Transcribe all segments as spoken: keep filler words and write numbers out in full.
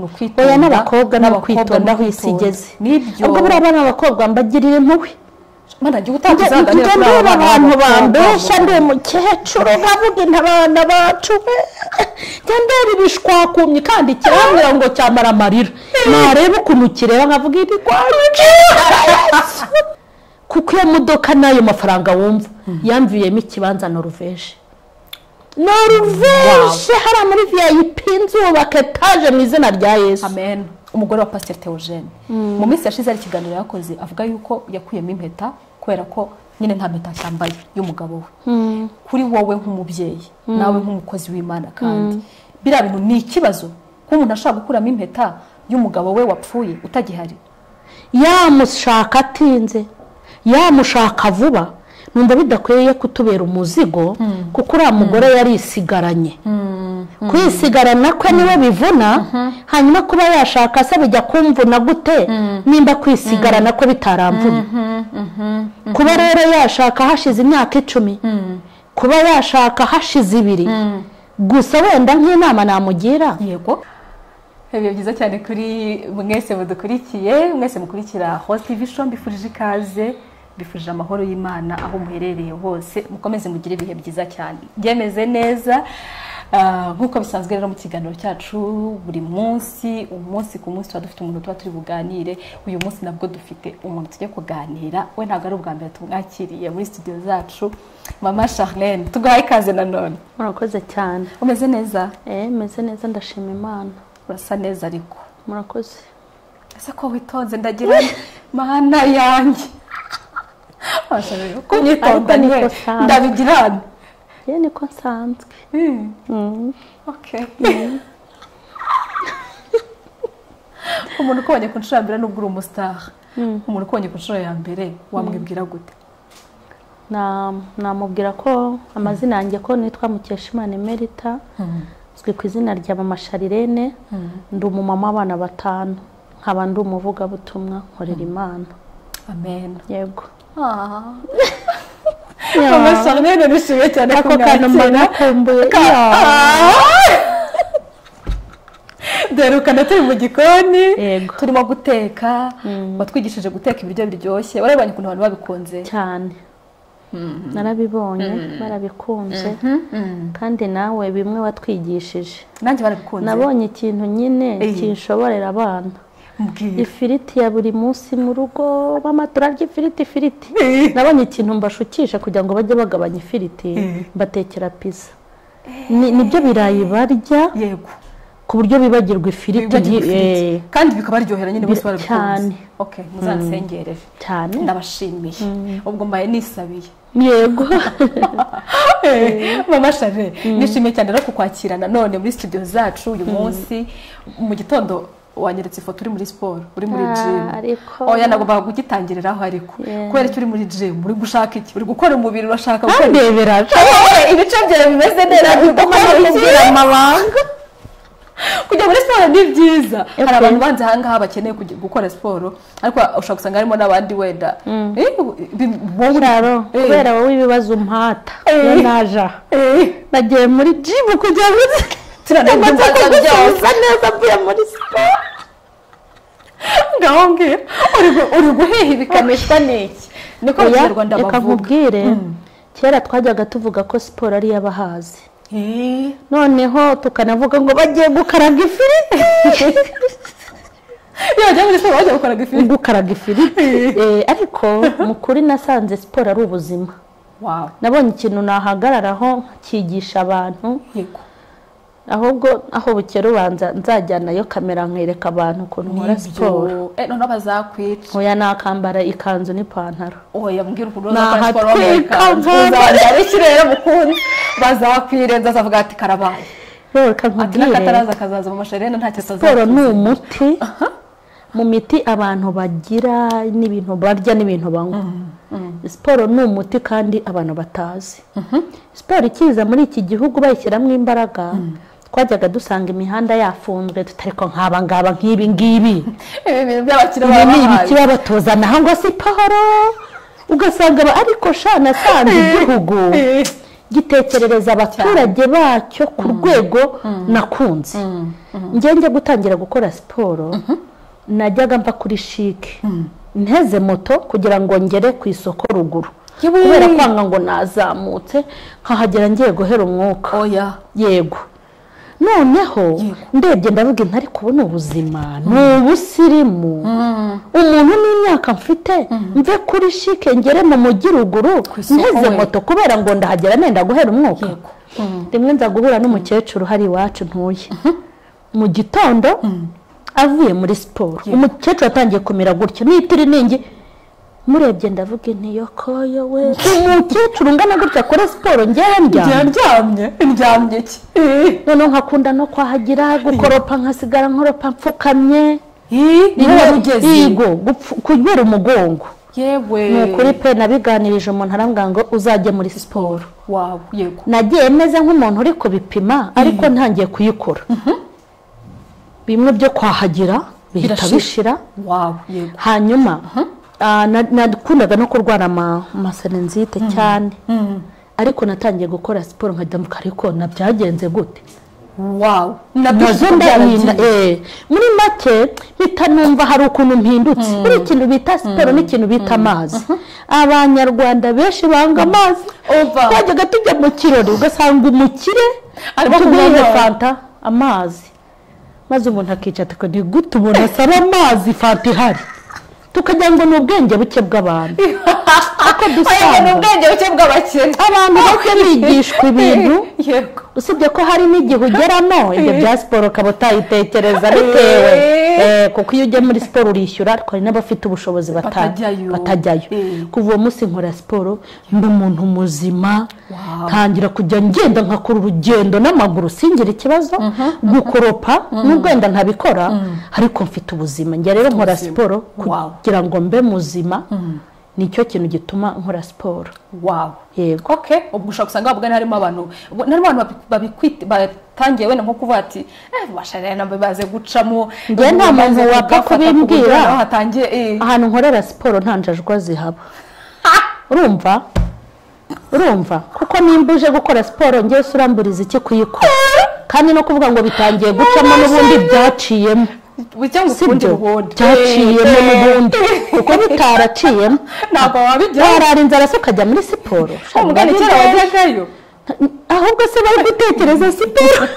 kwitonda oya n'abakobwa no kwitonda aho isigeze nibyo ubwo buriya abana b'abakobwa mbagirira impuhwe mana gihe utazaganira kuri aba bantu bambesha ndi umukecuru nkavuga intabana bacu cyandera ibishwakumye kandi kirambira ngo cyamara amarira nareba ukuntu kireba nkavuga iri kwaje kuko iyo modoka nayo mafaranga wumva yamviyemo ikibanza Norvège Norvège hari muri V I P nzubaka etaje mu izina rya Yesu amen umugore wa Pastor Theogene mu minsi yashize ari kiganiro yakoze avuga yuko yakuyemo impeta kubera ko nyine nta mpeta cyambaye y'umugabo we kuri wowe nk'umubyeyi nawe nk'umukozi w'Imana kandi bira bintu ni ikibazo ko umuntu ashaka gukuramo impeta y'umugabo we wapfuye utagihari yamushaka atinze yamushaka vuba numva bidakwiye kutubera umuzigo kuko uriya mugore yari isigaranye kwisigarana kwe niwe bivuna hanyuma kuba yashaka se bijya kumvuna gute nimba kwisigarana ko bitaramvuna kuba rero yashaka hashize imyaka icumi kuba yashaka hashize ibiri gusa wenda nk'inama namugira yego Ibihe byiza cyane kuri mwese mudukurikiye mwese mukurikira Host T V Show mbifurije ikaze bifurije amahoro y'Imana aho muherereye hose mukomeze mugire ibihe byiza cyane byemeze neza nkuko bisanzwe rero mu kiganiro cyacu buri munsi umunsi ku munsi dufite umuntu tuba turi buganire uyu munsi nabwo dufite umuntu tujye kuganira we ntago ari ubwa mbere tumwakiriye muri studio zacu Mama Charlene tugaye ikaze nanone murakoze cyane umeze neza eh meze neza ndashima Imana urasa neza ariko murakoze ese ko witonze ndagira mana yanjye ashaje ko nitonda niwe ndabigirana ye niko nsanzwe mm okay umuntu kubonye ku nshuro mbere nubwo uri umustar umuntu kubonye ku nshuro ya mbere wamwibwira gute na namubwira ko amazina yanjye ko nitwa Mukeshimana Emerita zwi ku izina rya Mama Charlene ndi umumama w'abana batanu nkaba ndi umuvuga butumwa nkorera Imana amen yego ah Mama Charlene nishimiye cyane ko kanuma kumbuye Derukana turi mu gikoni turimo guteka batwigishije guteka ibiryo biryoshye barabanye kuntu abantu babikunze cyane narabibonye barabikunze kandi nawe bimwe watwigishije nanjye barabikunze nabonye ikintu nyine kinshoborera abana ifiriti ya buri munsi mu rugo mama turarya ifiriti ifiriti nabonye ikintu mbashukisha kugira ngo bajye bagabanya ifiriti batekera pizza nibyo birayi barya yego ku buryo bibagirwa ifiriti kandi bikabaryohera nyine bose barabikunze cyane okay muzansengereje cyane ndabashimiye ubwo mbaye nisabiye yego Mama Charlene nishimiye cyane rero kukwakirana none muri studio zacu uyu munsi mu gitondo wanyeretse ifoto uri muri sport uri muri gym oya nagomba kugitangiriraho ariko kubera uri muri gym uri gushaka iki uri gukora umubiri urashaka gukora ibice byawe bimeze neza bikubwira amabanga kujya muri sport ni byiza hari abantu banze hangaha bakeneye gukora sport ariko ushaka gusanga harimo nabandi wenda eh wowe kubera wowe ibibazo umpata yo naja nagiye muri gym kujya muri turanagomba byose neza mvuye muri sport ngahonge uri guheha bikameshwa niki niko Abanyarwanda bavuga akakubwire kera twajyaga tuvuga ko sport ari yabahazi noneho tukanavuga ngo bagiye gukaraga ifiriti yajya muri sport bagiye gukaraga ifiriti gukaraga ifiriti ariko mukuri nasanze sport ari ubuzima wow nabonye ikintu nahagararaho kigisha abantu yego ahubwo aho bukera ubanza nzajyanayo kamera nkereka abantu ukuntu nkora siporo eh none bazakwica oya nakambara ikanzu n'ipantaro oya mbwira ukuntu uzakora ikirere mukundi bazakwirenza azavuga ati karabaye reka nkubwire ataraza kazaza Mama Charlene ntacyo atazaza siporo ni umuti mu miti abantu bagira n'ibintu barya n'ibintu banywa siporo ni umuti kandi abantu batazi siporo ikiza muri iki gihugu bayishyiramo imbaraga twajyaga dusanga imihanda yafunzwe tutariko nkaba ngaba nk'ibi ngibi ibintu by'abakira baba batozana hango siporo ugasanga ariko shana sanze igihugu gitekerereza abaturage bacyo ku rwego nakunze njye njya gutangira gukora siporo najyaga mva kuri shike nteze moto kugira ngo ngere ku isoko ruguru kubera kwanga ngo nazamutse nkahagera ngiye guhera umwuka oya yego noneho ndebye ndavuga ntari kubona ubuzima n'ubusirimu umuntu n'imyaka mfite mve kuri shike ngere mu mujyi ruguru nteze moto kubera ngo ndahagera nenda guhera umwuka rimwe nza guhura n'umukecuru hari iwacu ntuye mu gitondo avuye muri siporo umukecuru atangiye kumira gutya n'itiriningi murebye ndavuga nti yokoyo we umukecuru ngana gutya akora siporo ngewe ndyamye ndyamye ki noneho nkakunda no kwahagira gukoropa nkasigara nkoropa mfukamye niba ugeze yego kubera umugongo yewe ni ukuri pe nabiganirije umuntu arambwira ngo uzajye muri siporo wawe yego nagiye meze nk'umuntu uri kubipima ariko ntangiye kuyikora bimwe byo kwahagira bihita bishira wawe yego hanyuma nakundaga no kurwara amasenenzite cyane ariko natangiye gukora siporo nkajya ariko nabyagenze gute wow nazo ndahinda eh muri make mpita numva hari ukuntu mpindutse muri ikintu bita siporo n'ikintu bita amazi abanyarwanda benshi banga amazi twajyaga tujya mu kirori ugasanga umukire ariko kunywa fanta amazi maze umuntu akica tukadi gute umuntu asaba amazi fanta ihari tukajya ngo n'ubwenge buke bw'abantu ako dusanga n'ubwenge buke bw'abakene abantu bake bigishwa ibintu yego usibye ko hari n'igihe ugeramo ibyo bya siporo ukaba utayitekereza bitewe kuko iyo ujya muri siporo urishyura ariko hari n'abafite ubushobozi batajyayo kuva uwo munsi nkora siporo mba umuntu muzima ntangira kujya ngenda nkakora urugendo n'amaguru singira ikibazo gukoropa n'ubwenda ntabikora ariko mfite ubuzima njya rero nkora siporo kugira ngo mbe muzima nicyo kintu gituma nkora siporo wow yego okay ubwo ushaka usanga bavuga harimo abantu harimo abantu babikwita batangiye wenda nko kuvuga ati eh basharira nambe baze gucamo nge nta muntu wapfa kubimbwira hatangiye ahantu nkorera siporo ntanjajwa zihaba urumva urumva kuko nimbuje gukora siporo ngiye suramburiza iki kuyikora kandi no kuvuga ngo bitangiye gucamo n'ubundi byaciyemo Bucyangu kundi buhonde cyaciyemo n'ubundi kuko bitaraciyemo ntabwo wabijya yarari inzara se ukajya muri siporo umugani cyera wajyagayo ahubwo se bari gutekereza siporo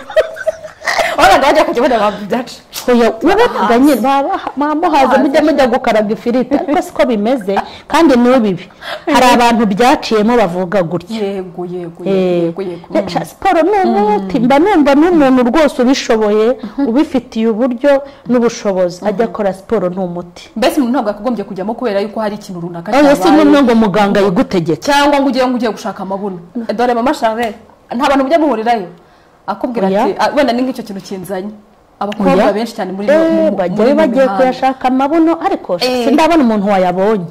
ora ndajya kujya bada babyaca oya wabaga nyine mama haza mujya mujya gukaraga ifirita ariko siko bimeze kandi no bibi hari abantu byaciyemo bavuga gutya yego yego yego yego siporo n'umuti mba numva n'umuntu rwose ubishoboye ubifitiye uburyo n'ubushobozi ajya akora siporo n'umuti mbese umuntu ntabwo akagombye kujyamo kubera yuko hari ikintu runaka cyabaye si n'umwe ngo muganga yigutegeke cyangwa ngo ugiye ngo ugiye gushaka amabuno dore mama Charles nta bantu bujya muhurirayo akubwira ati wenda ni nk'icyo kintu kinzanye abakobwa benshi cyane muri bagiye bagiye kuyashaka amabuno ariko sindabona umuntu wayabonye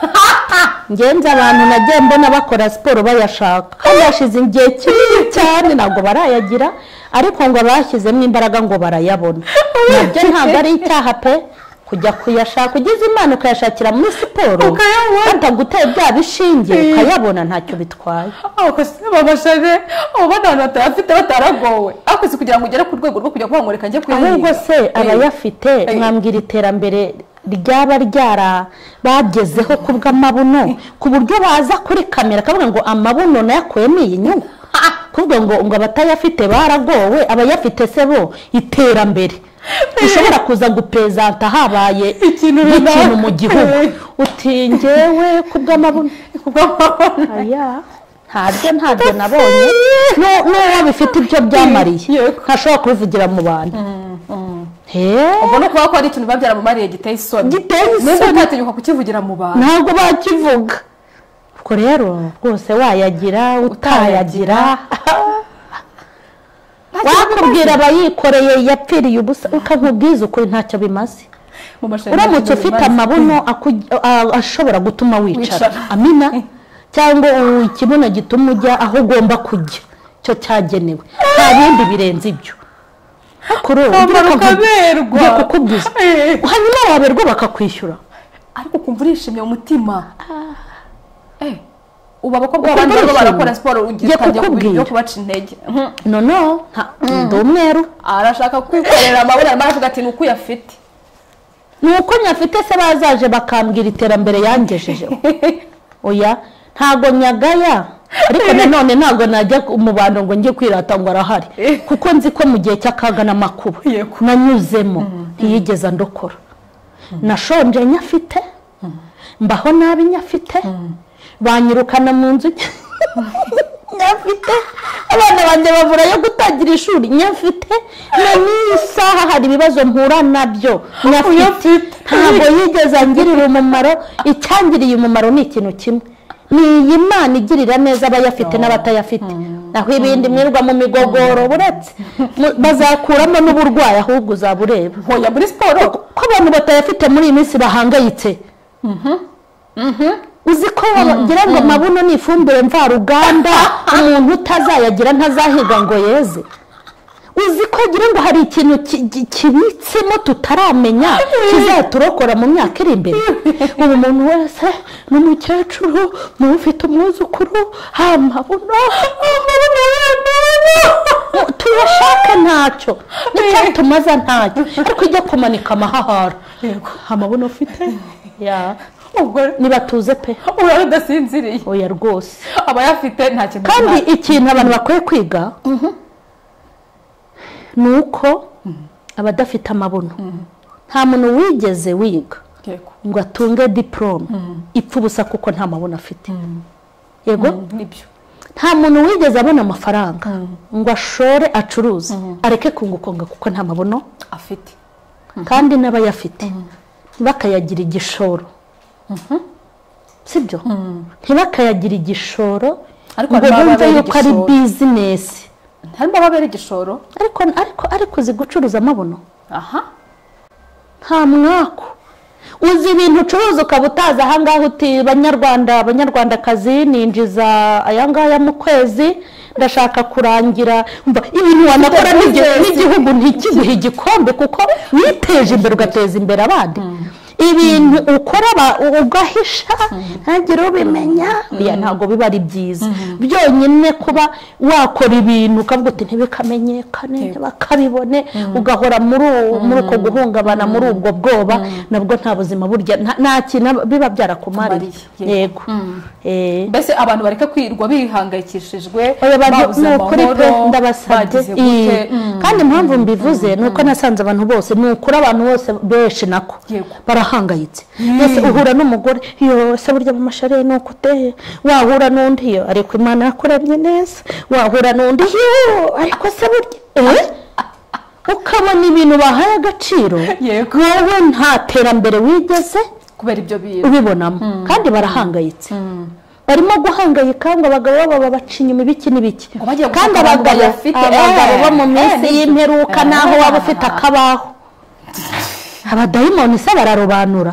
ngenza abantu nagiye mbona bakora siporo bayashaka kandi yashize igihe kinini cyane ntabwo barayagira ariko ngo bashyizemo imbaraga ngo barayabona nabyo ntabwo ari icyaha pe kujya kuyashaka ugize imana ukayashakira muri siporo bataguteye bya bishinge ukayabona ntacyo bitwaye ahubwo se babashaje abo bana batafite bataragowe akoze kugira ngo ugere ku rwego rwo kujya kwangoreka njye kwirinda ahubwo se abayafite mwambwira iterambere ryaba ryara bagezeho kubw'amabuno ku buryo baza kuri kamera kavuga ngo amabuno nayakuyemo iyi nyungu kuvuga ngo ngo abatayafite baragowe abayafite se bo iterambere ushobora kuza gupezanta habaye ikintu mu gihugu uti ngewe kubw'amabuno aya ntabyo ntabyo nabonye n'uwo bifite ibyo byamariye ntashobora kubivugira mu bantu ubwo no kuba ko ari ikintu babyara mu mariye giteye isoni giteye isoni ntatinyuka kukivugira mu bantu ntabwo bakivuga ubwo rero rwose wayagira utayagira wakubwira abayikoreye yapfiriye ubusa ukakubwiza ukuri ntacyo bimaze uramutse ufite amabuno ashobora gutuma wicara amina cyangwa ikibuno gituma ujya aho ugomba kujya cyo cyagenewe nta bindi birenze ibyo kuri ubu ugiye kukubwiza hanyuma waberwa bakakwishyura ariko ukumva urishimye mu mutima ubu abakobwa b'abandi baba barakora siporo ugitangiye kubyo kubaca intege no no ndi umweru arashaka kwikorera amabona aravuga ati nuko uyafite nuko nyafite se bazaje bakambwira iterambere yangejeje oya ntago nyagaya ariko nanone ntago najya mu bantu ngo njye kwirata ngo arahari kuko nzi ko mu gihe cy'akaga n'amakuba nanyuzemo ntiyigeza ndokora nashonje nyafite mbaho nabi nyafite banyirukana mu nzu nyafite abana banjye bavura yo gutangira ishuri nyafite n'iyi saha hari ibibazo mpura nabyo nyafite ntabwo yigeze angirira umumaro icyangiriye umumaro ni ikintu kimwe ni iyi Mana igirira neza abayafite n'abatayafite naho ibindi mwirwa mu migogoro buretse bazakuramo n'uburwayi ahubwo uzabureba hoya muri siporo ko abantu batayafite muri iyi minsi bahangayitse uzi ko wagira ngo mabuno ni ifumbire mvaruganda umuntu utazayagira ntazahiga ngo yeze uzi ko gira ngo hari ikintu kibitsemo tutaramenya kizaturokora mu myaka iri imbere ubu umuntu wese n'umukecuru n'ufite umwuzukuru amabuno tuyashaka ntacyo n'icyatumaza ntacyo ariko ijya kumanika amahahara amabuno ufite ya ubwo niba tuze pe urara udasinziriye oya rwose abayafite nta kintu kandi ikintu abantu bakwiye kwiga nuko abadafite amabuno nta muntu wigeze wiga ngo atunge diplome ipfa ubusa kuko nta mabuno afite yego nibyo nta muntu wigeze abona amafaranga ngo ashore acuruze areke kungukonga kuko nta mabuno afite kandi n'abayafite bakayagira igishoro sibyo ntibakayagira igishoro ariko bumve yuko ari bizinesi harimo ababera igishoro ariko ariko ariko uzi gucuruza amabuno aha nta mwako uzi ibintu ucuruza ukaba utazi ahangaha uti banyarwanda abanyarwandakazi ninjiza ayangaya mu kwezi ndashaka kurangira ibintu wanakora n'igihugu ntikiguhe igikombe kuko witeje imbere ugateza imbere abandi ibintu ukora ugahisha ntagire ubimenya ntabwo biba ari byiza byonyine kuba wakora ibintu ukavuga uti ntibikamenyekane ntibakabibone ugahora muri uko guhungabana muri ubwo bwoba nabwo nta buzima burya nta kintu biba byarakumariye yego mbese abantu bareka kwirwa bihangayikishijwe babuze amahoro ndabasabye kandi impamvu mbivuze ni uko nasanze abantu bose ni ukuri abantu bose benshi nako barahangayitse mbese uhura n'umugore iyo se burya mu masharire ni uko uteye wahura n'undi yo ariko Imana yakuremye neza wahura n'undi yo ariko se burya ukabona ibintu bahaye agaciro wowe nta terambere wigeze kubera ibyo bintu ubibonamo kandi barahangayitse barimo guhangayika ngo abagabo babo babaca inyuma ibiki n'ibiki kandi abagabo abagabo bo mu minsi y'imperuka naho waba ufite akabaho abadayimoni se bararobanura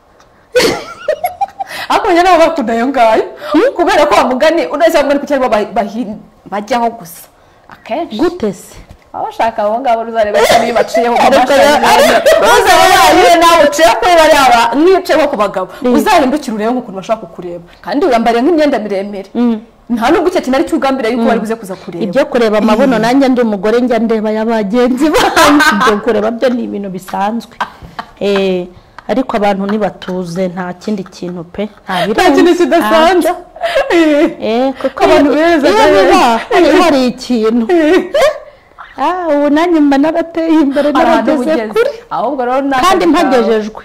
ariko njye nabo bakunda ayo ngayo kubera ko bamugani unahise bamugani ku cyari bajyaho gusa akenshi gute se abashaka abo ngabo ruzareba niba baciyeho ku mashanyarazi nawe uciye kuri bariya niyicayeho ku bagabo uzahindukire urebe nk'ukuntu bashaka kukureba kandi uyambariye nk'imyenda miremire nta nubwo icyo kintu ari cyo ugambiriye yuko bari buze kuza kureba ibyo kureba amabuno nanjye ndi umugore njya ndeba y'abagenzi banjye ibyo kureba byo ni ibintu bisanzwe ariko abantu ntibatuze nta kindi kintu pe nta kintu kidasanzwe kuko abantu beza hari ikintu ubu nanjye mba narateye imbere narageze kure kandi mpagejejwe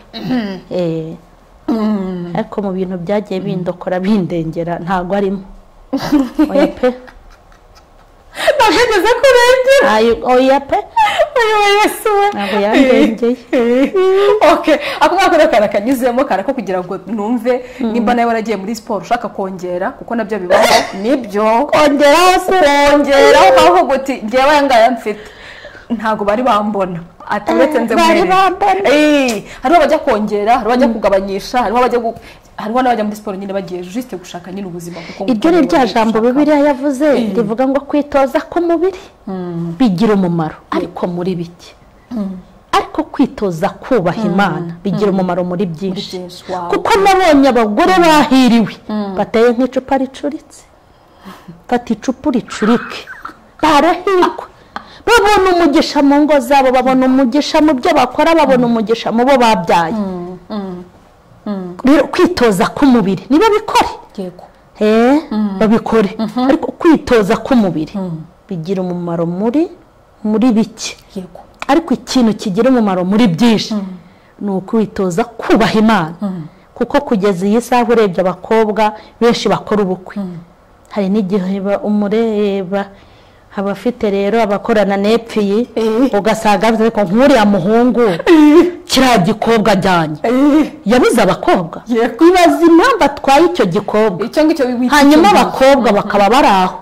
ariko mu bintu byagiye bindokora bindengera ntabwo arimo oya pe nageze kurengera oya pe oya yesu we ntabwo yandengeye okay ako ngako rero karakanyuzemo karako kugira ngo numve nimba nawe waragiye muri siporo ushaka kongera kuko nabyo bibaho nibyo kongeraho kongeraho aho guti ngewe ayangaya mfite ntago bari bambona aturetse nze bari bambona eh hariho bajya kongera hariho bajya kugabanyisha hariho bajya hariho n'abajya muri siporo nyine bagiye juste gushaka nyine ubuzima kuko iryo ni rya jambo Bibiliya yavuze rivuga ngo kwitoza ku mubiri bigira umumaro ariko muri biki ariko kwitoza kubaha Imana bigira umumaro muri byinshi Wow. kuko nabonye abagore bahiriwe bateye nk'icupa ricuritse fata icupa ricurike barahirwa babona umugisha mu ngo zabo babona umugisha mu byo bakora babona umugisha mu bo babyaye rero kwitoza k'umubiri niba bikore yego eh babikore ariko kwitoza k'umubiri bigira umumaro muri muri bike yego ariko ikintu kigira umumaro muri byinshi ni ukwitoza kubaha Imana kuko kugeza iyi saha urebye abakobwa benshi bakora ubukwe hari n'igihe umureba abafite rero abakorana nepfiyi ugasanga ariko nk'uriya muhungu kiriya gikobwa ajyanye yabuze abakobwa ibaza impamvu atwaye icyo gikobwa hanyuma abakobwa bakaba bari aho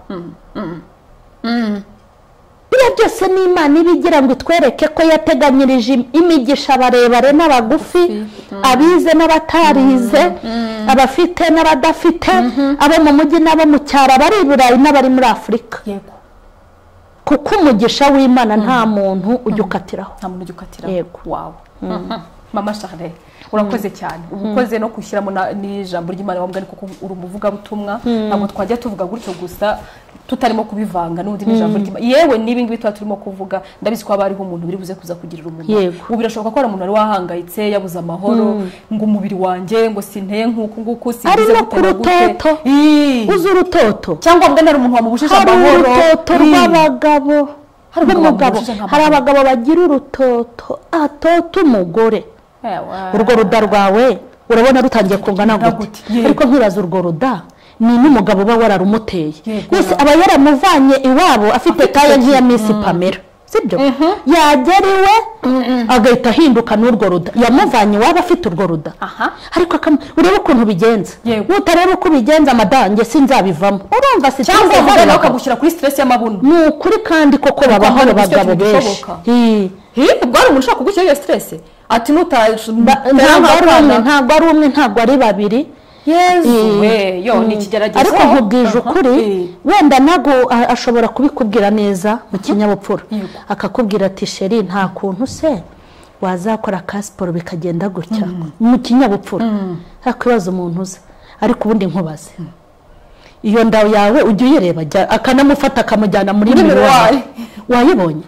biriya byose ni Imana ibigira ngo itwereke ko yateganyirije imigisha barebare n'abagufi abize n'abatarize abafite n'abadafite abo mu mujyi n'abo mu cyaro abari i Burayi n'abari muri Afurika kuko umugisha w'Imana nta muntu ujya ukatiraho nta muntu ujya ukatiraho yego wawe mama Charles urakoze cyane ubukoze no kushyiramo n'ijambo ry'Imana wambwa kuko uri umuvuga butumwa ntabwo twajya tuvuga gutyo gusa tutarimo kubivanga n'undi n'ijambo ry'Imana yewe nibi ngibi tuba turimo kuvuga ndabizi ko abariho umuntu biri buze kuza kugirira umuntu ubu birashoboka ko ari umuntu ari wahangayitse yabuze amahoro ngo umubiri wanjye ngo sinteye nk'uko nguko singize gutera gute uzi urutoto cyangwa mbwa nari umuntu wamubujije amahoro urutoto rw'abagabo hari umugabo hari abagabo bagira urutoto atota umugore urwo ruda rwawe urabona rutangiye kungana gute ariko nkibaza urwo ruda ni n'umugabo uba wararumuteye wese aba yaramuvanye iwabo afite taye nk'iya Miss Pamela sibyo yageriwe agahita ahinduka n'urwo ruda yamuvanye iwabo afite urwo ruda ariko urebe ukuntu bigenza nutareba uko bigenza amadange sinzabivamo urumva si cyangwa uvuga nawe ukagushyira kuri stress y'amabuno ni ukuri kandi koko babaho abagabo benshi ubwo ari umuntu ushaka kugushyira iyo stress ati nutaje ntabwo ari umwe ntabwo ari babiri Yezu we yo ni ikigeragezo ariko nkubwije ukuri wenda nago ashobora kubikubwira neza mu kinyabupfura akakubwira ati sheri nta kuntu se wazakora ka siporo bikagenda gutya mu kinyabupfura hakwibaza umuntu uza ariko ubundi nkubaze iyo ndawo yawe ujye uyireba akanamufata akamujyana muri mirwari wayibonye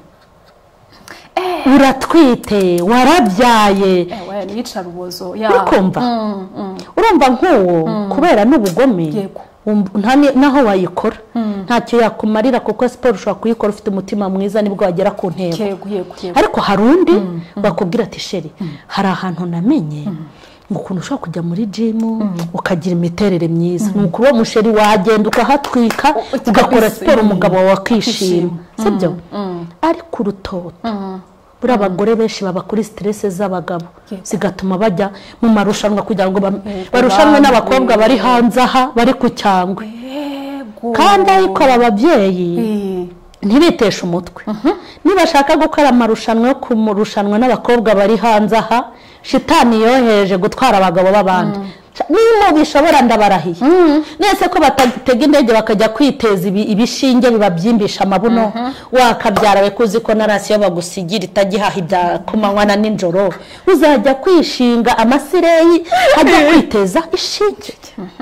uratwite warabyaye yicara ubuzo ukumva urumva nk'uwo kubera n'ubugome naho wayikora ntacyo yakumarira kuko siporo ushobora kuyikora ufite umutima mwiza nibwo wagera ku ntego ariko hari undi bakubwira ati sheri hari ahantu namenye ngo ukuntu ushobora kujya muri jimu ukagira imiterere myiza ni ukuba umusheri wagenda ukahatwika ugakora siporo umugabo wawe akishima sibyo ariko urutoto buri abagore benshi baba kuri stress z'abagabo zigatuma bajya mu marushanwa kugira ngo barushanwe n'abakobwa bari hanze aha bari ku cyangwe kandi ariko aba babyeyi ntibiteshe umutwe nibashaka gukora amarushanwa yo kumurushanwa n'abakobwa bari hanze aha shitani yoheje gutwara abagabo b'abandi niba bishobora ndabarahiye nese ko batatega indege bakajya kwiteza ibishinge bibabyimbisha amabuno wakabyara we kuzi ko narasiyo bagusigira itagihaha ibya kumanywa na ninjoro uzajya kwishinga amasireyi ajya kwiteza ishinge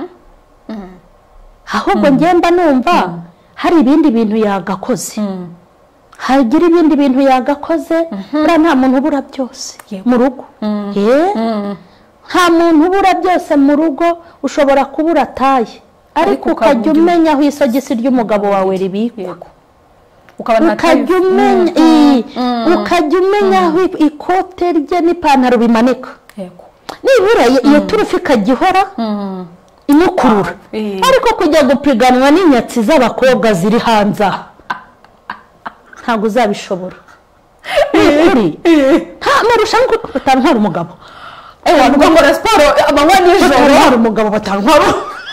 ahubwo ngemba numva hari ibindi bintu yagakoze hagira ibindi bintu yagakoze buriya nta muntu ubura byose mu rugo nta muntu ubura byose mu rugo ushobora kubura taye ariko ukajya umenya aho isogisi ry'umugabo wawe ribikwa ukajya umenya ukajya umenya aho ikote rye n'ipantaro bimanika nibura iyo turufu ikajya ihora imukurura ariko kujya gupiganwa n'inyatsi z'abakobwa ziri hanze aha ntabwo uzabishobora nta marushanwa batantwara umugabo ewa ntugakora siporo amanywa n'ijoro batantwara umugabo batantwara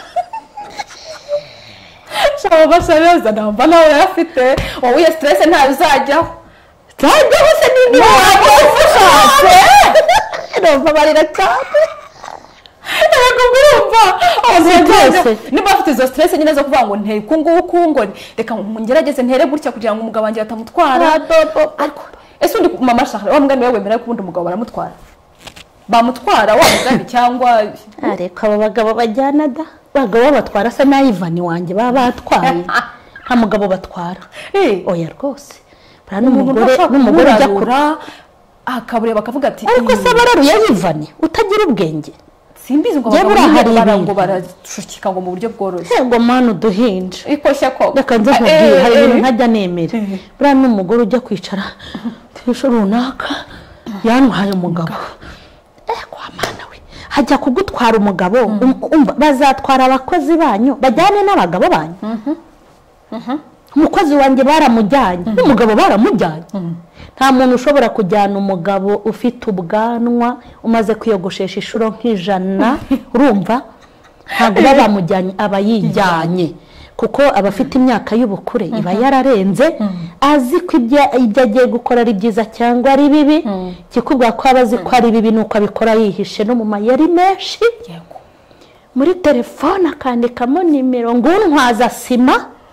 shaba basabeza namba nawe yafite wowe iyo stress ntayo uzajyaho ntajyaho se n'indi waba ushatse numva barira cyane ntabwo urumva abazajya niba afite izo stress nyine zo kuvuga ngo nteko nguko ngo reka ngerageze ntere gutya kugira ngo umugabo wanjye atamutwara ariko ese undi mama shaka wa mugani wewe wemera ko ubundi umugabo baramutwara bamutwara wa mugani cyangwa ariko abo bagabo bajyana da bagabo batwara se na Ivan wanjye baba batwaye nta mugabo batwara eh oya rwose bara n'umugore n'umugore ujya kura akabureba akavuga ati ariko se bararuye Ivan utagira ubwenge simbizi ngo barango barashukika ngo mu buryo bworoshye yego manu duhinja ikoshya ko reka nze nkubwire hari ibintu ntajya nemera bara n'umugore ujya kwicara tisho runaka yanwaye umugabo eh kwa mana we hajya kugutwara umugabo umva bazatwara abakozi banyu bajyane n'abagabo banyu umukozi wanjye baramujyanye n'umugabo baramujyanye nta muntu ushobora kujyana umugabo ufite ubwanwa umaze kwiyogoshesha ishuro nk'ijana urumva ntabwo baba bamujyanye aba yijyanye kuko abafite imyaka y'ubukure iba yararenze azi ko ibyo agiye gukora ari byiza cyangwa ari bibi kikubwira ko aba azi ko ari bibi nuko abikora yihishe no mu mayeri menshi muri telefone akandikamo nimero ngo untwaza sima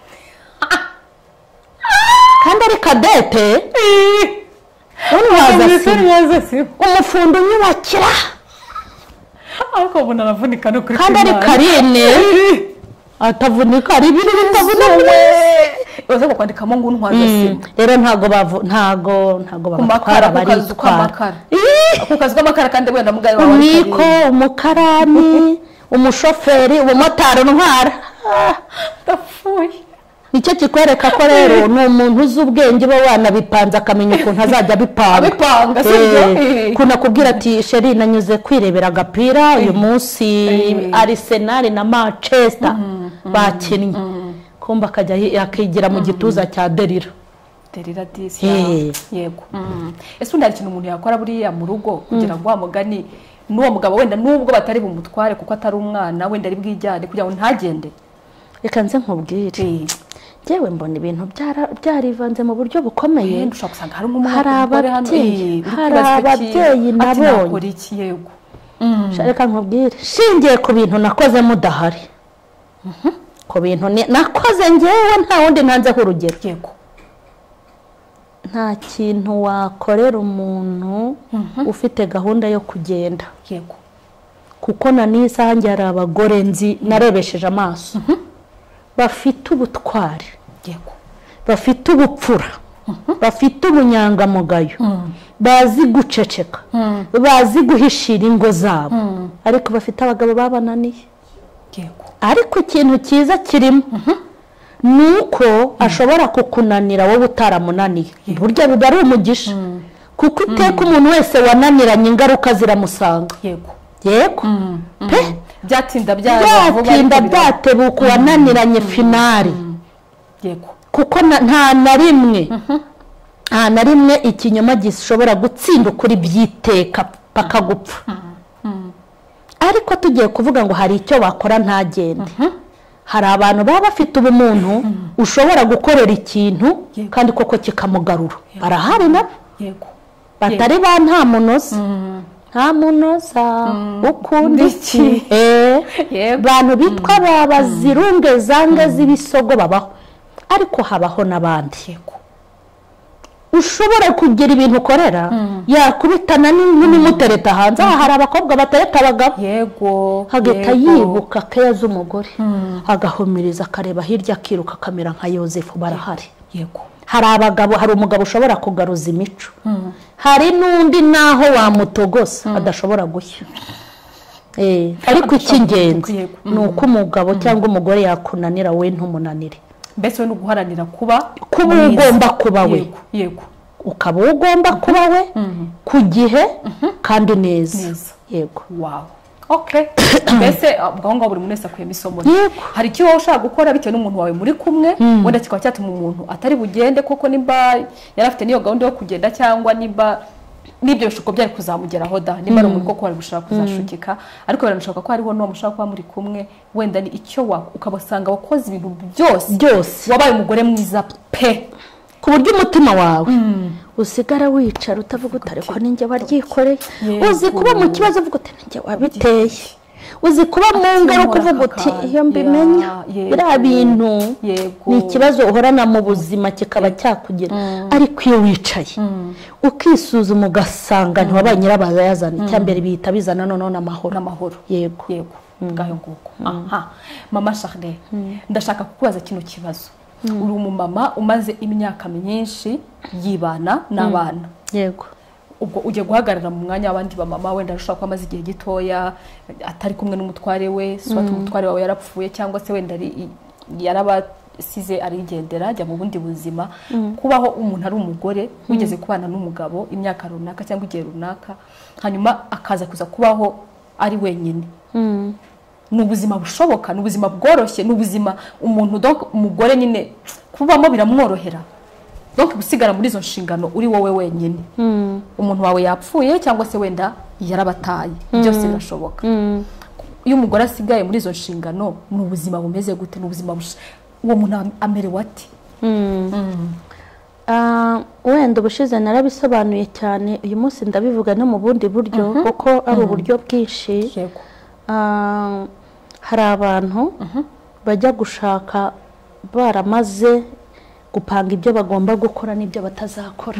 kandi ari Kadete untwaza sima umufundo unyubakira ariko ubona aravunika no kuri kandi ari Karine atavunika ari ibintu bitavunika baza kwandikamo ngo untwaza sima rero ntago bavu ntago ntago babatwara baritwara ku kazi k'amakara kandi wenda mugaye wawe niko umukarani umushoferi umumotari untwara ndafuye nicyo kikwereka ko rero ni umuntu uzi ubwenge bo wanabipanze akamenya ukuntu azajya bipanga bipanga sibyo kuna kubwira ati sheri nanyuze kwirebera agapira uyu munsi Arsenal na Manchester bakinnye kumba akajya yakigira mu gituza cya Derira Derira disi yego ese undi ari kintu umuntu yakora buriya mu rugo kugira ngo wa mugani n'uwo mugabo wenda nubwo batari bumutware kuko atari umwana wenda ari bwijyane kugira ngo ntagende reka nze nkubwire jewe mbona ibintu byarivanze mu buryo bukomeye hari ababyeyi hari ababyeyi nabonye yego reka nkubwire shingiye ku bintu nakoze mudahari ku bintu nakoze ngewe nta wundi ntanzeho urugero yego nta kintu wakorera umuntu ufite gahunda yo kugenda yego kuko na n'isange hari abagore nzi narebesheje amaso bafite ubutwari yego bafite ubupfura bafite ubunyangamugayo bazi guceceka bazi guhishira ingo zabo ariko bafite abagabo babananiye yego ariko ikintu cyiza kirimo nuko ashobora kukunanira wowe utaramunaniye burya biba ari umugisha kuko iteka umuntu wese wananiranye ingaruka ziramusanga yego yego pe byatinda byatinda byatebuka wananiranye finali yego kuko nta na rimwe nta na rimwe ikinyoma gishobora gutsinda ukuri byiteka paka gupfa ariko tugiye kuvuga ngo hari icyo bakora ntagende hari abantu baba bafite ubumuntu ushobora gukorera ikintu kandi koko kikamugarura barahari nabo yego batari ba nta munoza nta munoza ukunda iki abantu bitwa babazirunge zange z'ibisogo babaho ariko habaho n'abandi yego ushobora kugira ibintu ukorera yakubitana n'imutereta hanze hari abakobwa batereta abagabo yego hagahita yibuka keya z'umugore agahumiriza akareba hirya akiruka akamera nka Yosefu barahari yego hari abagabo hari umugabo ushobora kugaruza imico hari n'undi naho wamutogosa adashobora gushya ariko icy'ingenzi ni uko umugabo cyangwa umugore yakunanira we ntumunanire mbese we no guharanira kuba kuba ugomba kuba we yego ukaba ugomba kuba we ku gihe kandi neza yego wow okay mbese ubwo ngo buri muntu wese akuyemo isomo hari icyo wowe ushaka gukora bitewe n'umuntu wawe muri kumwe wenda kikaba cyatuma umuntu atari bugende koko nimba yari afite niyo gahunda yo kugenda cyangwa nimba n'ibyo bishuko byari kuzamugeraho da nimba ari umuntu koko wari gushaka kuzashukika ariko biranashoboka ko hariho n'uwo mushaka kuba muri kumwe wenda ni icyo wa ukabasanga wakoze ibintu byose byose wabaye umugore mwiza pe ku buryo umutima wawe usigara wicara utavuga utari ko ninjye waryikoreye uzi kuba mu kibazo uvuga uti ninjye wabiteye uzi kuba mu ngaro kuvuga uti iyo mbimenya biriya bintu ni ikibazo uhorana mu buzima kikaba cyakugira ariko iyo wicaye ukisuzuma ugasanga ntiwabaye nyirabayazana icyambere bihita bizana noneho n'amahoro n'amahoro yego yego ngaho nguko aha mama Charles ndashaka kukubaza kino kibazo uri umumama umaze imyaka myinshi yibana n'abana yego ubwo ujye guhagarara mu mwanya w'abandi ba mama wenda ushaka ko amaze igihe gitoya atari kumwe n'umutware we swati umutware wawe yarapfuye cyangwa se wenda yarabasize arigendera ajya mu bundi buzima kubaho umuntu ari umugore wigeze kubana n'umugabo imyaka runaka cyangwa igihe runaka hanyuma akaza kuza kubaho ari wenyine ni ubuzima bushoboka ni ubuzima bworoshye ni ubuzima umuntu donc umugore nyine kubamo biramworohera donc gusigara muri izo nshingano uri wowe wenyine umuntu wawe yapfuye cyangwa se wenda yarabataye byose birashoboka iyo umugore asigaye muri izo nshingano ni ubuzima bumeze gute ni ubuzima uwo muntu amerewe ati wenda ubushize narabisobanuye cyane uyu munsi ndabivuga no mu bundi buryo kuko ari uburyo bwinshi hari abantu bajya gushaka baramaze gupanga ibyo bagomba gukora n'ibyo batazakora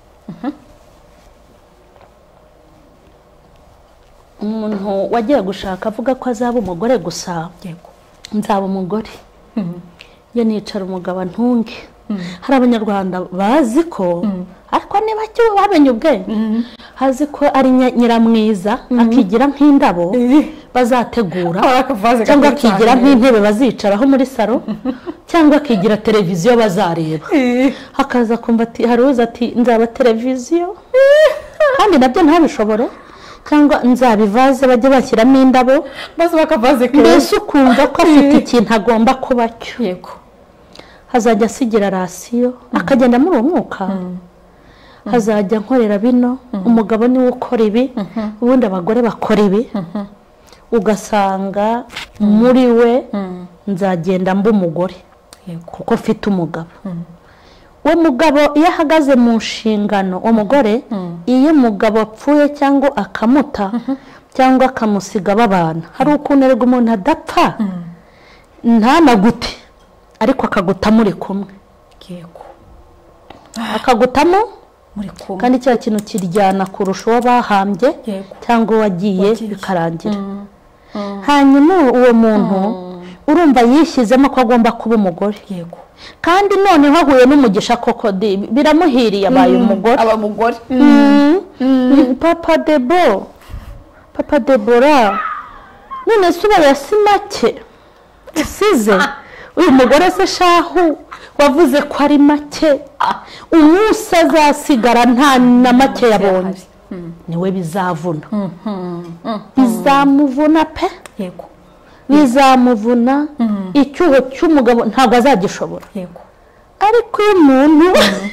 umuntu wagiye gushaka avuga ko azaba umugore gusa yego nzaba umugore iyo nicara umugabo ntunge hari abanyarwanda bazi ko ariko niba cyo bamenye ubwenge hazi ko ari nyiramwiza akigira nk'indabo bazategura cyangwa akigira nk'intebe bazicaraho muri salo cyangwa akigira televiziyo bazareba hakaza kumva ati hari uza ati nzaba televiziyo kandi nabyo ntabishobore cyangwa nzabivaze bajye bashyiramo indabo maze bakavaze mbese ukumva ko afite ikintu agomba kuba cyo yego hazajya asigira rasiyo akagenda muri uwo mwuka hazajya nkorera bino umugabo niwe ukora ibi ubundi abagore bakora ibi ugasanga muri we nzagenda mba umugore kuko mfite umugabo uwo mugabo iyo ahagaze mu nshingano umugore iyo umugabo apfuye cyangwa akamuta cyangwa akamusiga babana hari ukuntu erega umuntu adapfa ntanagute ariko akaguta muri kumwe yego akagutamo muri kumwe kandi cya kintu kiryana kurusha uwo bahambye cyangwa wagiye bikarangira hanyuma uwo muntu urumva yishyizemo ko agomba kuba umugore yego kandi noneho ahuye n'umugisha koko biramuhiriye abaye umugore aba mugore papa debo papa debora none se uba yasimake asize uyu mugore se shahu wavuze ko ari make umunsi azasigara nta na make yabonye niwe bizavuna bizamuvuna pe yego bizamuvuna icyuho cy'umugabo ntabwo azagishobora yego ariko uyu muntu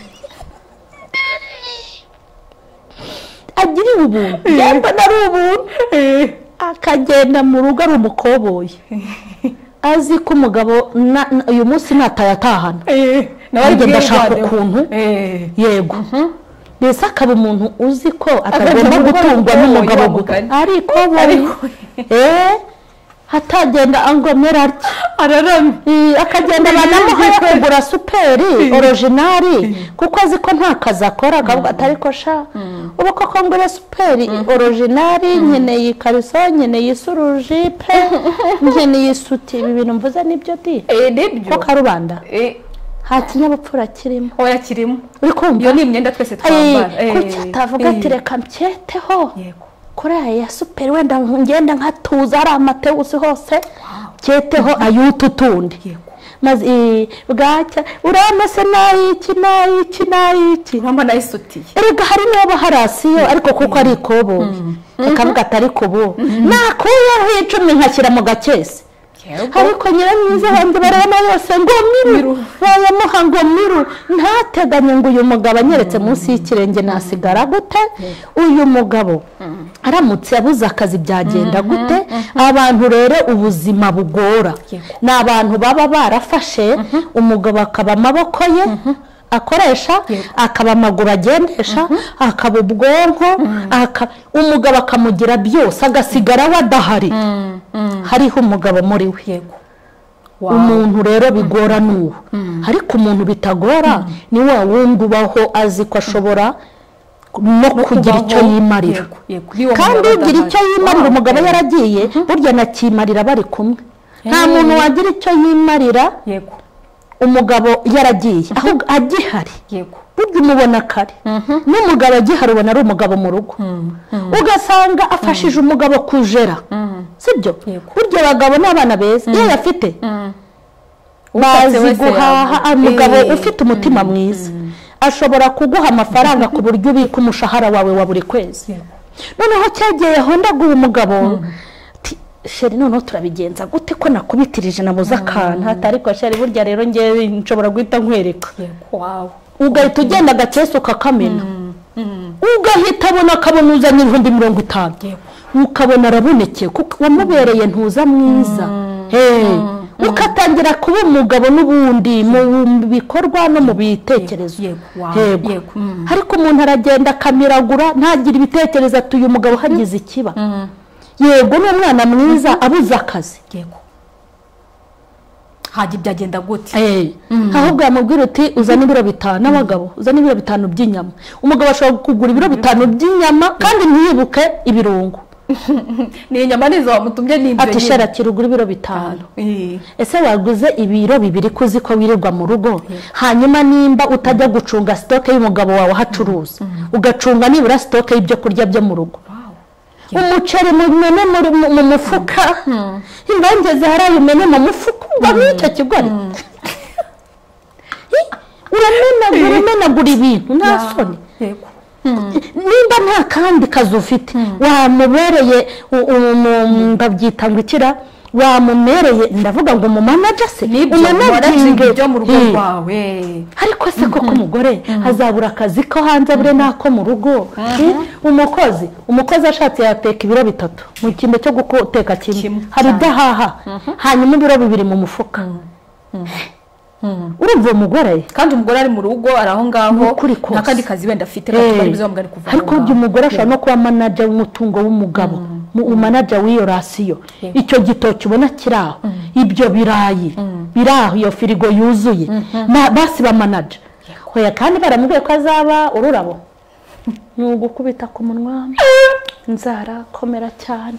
agira ubuntu yamba nari ubuntu akagenda mu rugo ari umukoboyi azi ko umugabo uyu munsi natayatahana nanjye ndashaka ukuntu yego mbese akaba umuntu uzi ko atagomba gutungwa n'umugabo gusa ariko hatagenda angomera araramye akagenda banamuha kugura superi originali kuko azi ko nta kazi akora akavuga atari ko sha ubu koko ngura superi originali nkeneye ikariso nkeneye isurujipe nkeneye isuti ibi bintu mvuze nibyo di ko karubanda nta kinyabupfura kirimo oya kirimo uri kumva iyo ni imyenda twese twambara kuki atavuga ati reka mpyeteho yego kuri aya superi wenda ngenda nkatuza ari amatewusi hose cyeteho ayutu tundi maze bwacya urama se nayiki nayiki nayiki nkamba nayisutiye erega hari n'abo harasiyo ariko kuko ari ikoboyi akavuga atari kubo nakuyeho icumi nkashyira mu gakesi ariko nyiramwiza hanze barabona yose ngo miru bayamuha ngo miru ntateganye ngo uyu mugabo anyeretse munsi y'ikirenge nasigara gute uyu mugabo aramutse abuze akazi byagenda gute abantu rero ubuzima bugora ni abantu baba barafashe umugabo akaba amaboko ye akoresha akaba amaguru agendesha akaba ubwonko umugabo akamugira byose agasigara we adahari hariho umugabo muri we yego umuntu rero bigora n'uwo ariko umuntu bitagora ni wa wundi ubaho azi ko ashobora no kugira icyo yimarira kandi ugira icyo yimarira umugabo yaragiye burya nakimarira bari kumwe nta muntu wagira icyo yimarira yego umugabo yaragiye ahubwo agihari yego burya umubona kare n'umugabo agihari ubona ari umugabo mu rugo ugasanga afashije umugabo kujera sibyo burya abagabo n'abana beza iyo yafite bazi guhaha umugabo ufite umutima mwiza ashobora kuguha amafaranga ku buryo ubika umushahara wawe wa buri kwezi noneho cyagiyeho ndaguha umugabo sheri noneho turabigenza gute ko nakubitirije nabuze akantu ariko sheri burya rero ngewe nshobora guhita nkwereka ugahita ugenda agakesi ukakamena ugahita abona akabona uzanye ibihumbi mirongo itanu ukabona arabonekeye kuko wamubereye ntuza mwiza ukatangira kuba umugabo n'ubundi mu bikorwa no mu bitekerezo yego ariko umuntu aragenda akamiragura ntagire ibitekerezo atuye umugabo hagize ikiba yego n'umwana mwiza abuze akazi yego haje byagenda gute eh ahubwo yamubwira uti uzana ibiro bitanu abagabo uzana ibiro bitanu by'inyama umugabo ashobora kugura ibiro bitanu by'inyama kandi ntiyibuke ibirungo ni inyama nizo wamutumye n'ibyo ati shara kirugura ibiro bitanu ese waguze ibiro bibiri kuzi ko wirirwa mu rugo hanyuma nimba utajya gucunga stock y'umugabo wawe hacuruza ugacunga nibura stock y'ibyo kurya byo mu rugo umuceri mumene mu mufuka imbangeze haraye umene mu mufuka ngabicyo kigori uramena uramena guri ibintu ntasoni yego nimba nta kandi kazi ufite wamubereye ndabyita ngo ikira wamumereye ndavuga ngo mu manager se umanaginge byo mu rugo rwawe ariko se koko umugore azabura akazi ko hanze bure nako mu rugo umukozi umukozi ashatse yateka ibiro bitatu mu kimbe cyo guteka kimwe hari dahaha hanyuma ibiro bibiri mu mufuka urumva umugore kandi umugore ari mu rugo araho ngaho nakandi kazi wenda afite kandi bizo bamugari kuva ariko uyu mugore ashobora no kuba manager w'umutungo w'umugabo mu manager w'iyo rasiyo icyo gitoki ubona kiraho ibyo birayi biraho iyo firigo yuzuye basi ba manager hoya kandi baramubwiye ko azaba ururabo n'ugukubita ku munwa nzara komera cyane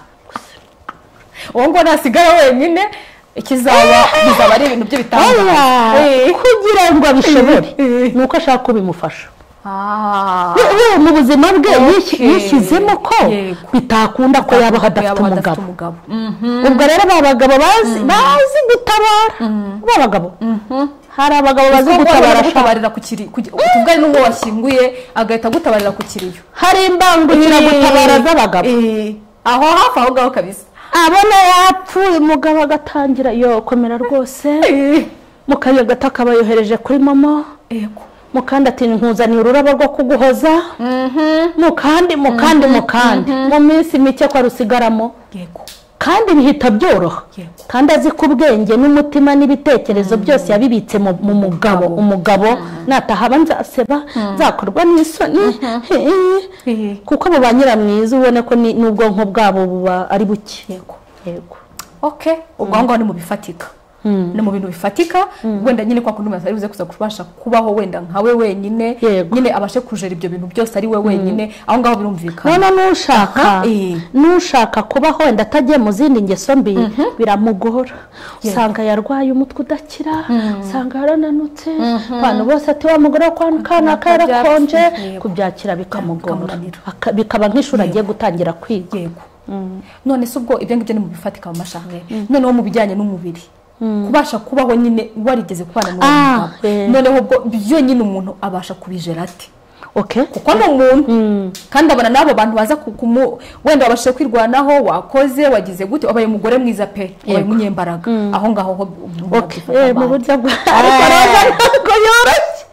uwo ngo nasigara wenyine ikizaba bizaba ari ibintu byo bitandukanye kugira ngo abishobore nuko ashaka kubimufasha ah mu buzima bwe yishyizemo ko bitakunda ko yaba hadafite umugabo ubwo rero babagabo bazi bazi gutabara babagabo hari abagabo bazi gutabara gutabarira ku kiri tubwari n'uwo washyinguye agahita gutabarira ku kiriyo hari imbangukira gutabara z'abagabo aho hafi aho gaho kabisa abona yapfuye umugabo agatangira yo komera rwose mukayo gataka bayohereje kuri mama yego mukanda ati nkuzaniye ururabo rwo kuguhoza mukandi mukandi mukandi mu minsi mike kwa rusigaramo yego kandi bihita byoroha kandi azi ku bwenge n'umutima n'ibitekerezo byose yabibitse mu mugabo umugabo nataha nzaseba nzakorwa n'isoni kuko abo banyira mwiza ubone ko n'ubwonko bwabo buba ari buke yego yego okay ubwo ngo ni mu bifatika ni mu bintu bifatika wenda nyine kwa kundi umuntu ari buze kuza kubasha kubaho wenda nkawe wenyine nyine abashe kujera ibyo bintu byose ari we wenyine aho ngaho birumvikana none nushaka nushaka kubaho wenda atagiye mu zindi ngeso mbi biramugora usanga yarwaye umutwe udakira usanga yarananutse abantu bose ati wa mugore kwa kana karakonje kubyakira bikamugora bikaba nk'ishuri agiye gutangira kwiga none se ubwo ibyo ngibyo ni mu bifatika mu mashane none wo mu bijyanye n'umubiri kubasha kubaho nyine warigeze kubana n'umuntu noneho ubwo byo nyine umuntu abasha kubijera ati okay kuko no umuntu kandi abana nabo bantu baza kukumu wenda babashe kwirwanaho wakoze wagize gute abaye umugore mwiza pe abaye munyembaraga aho ngaho ho okay mu buryo bwa ariko roza ko yoroshye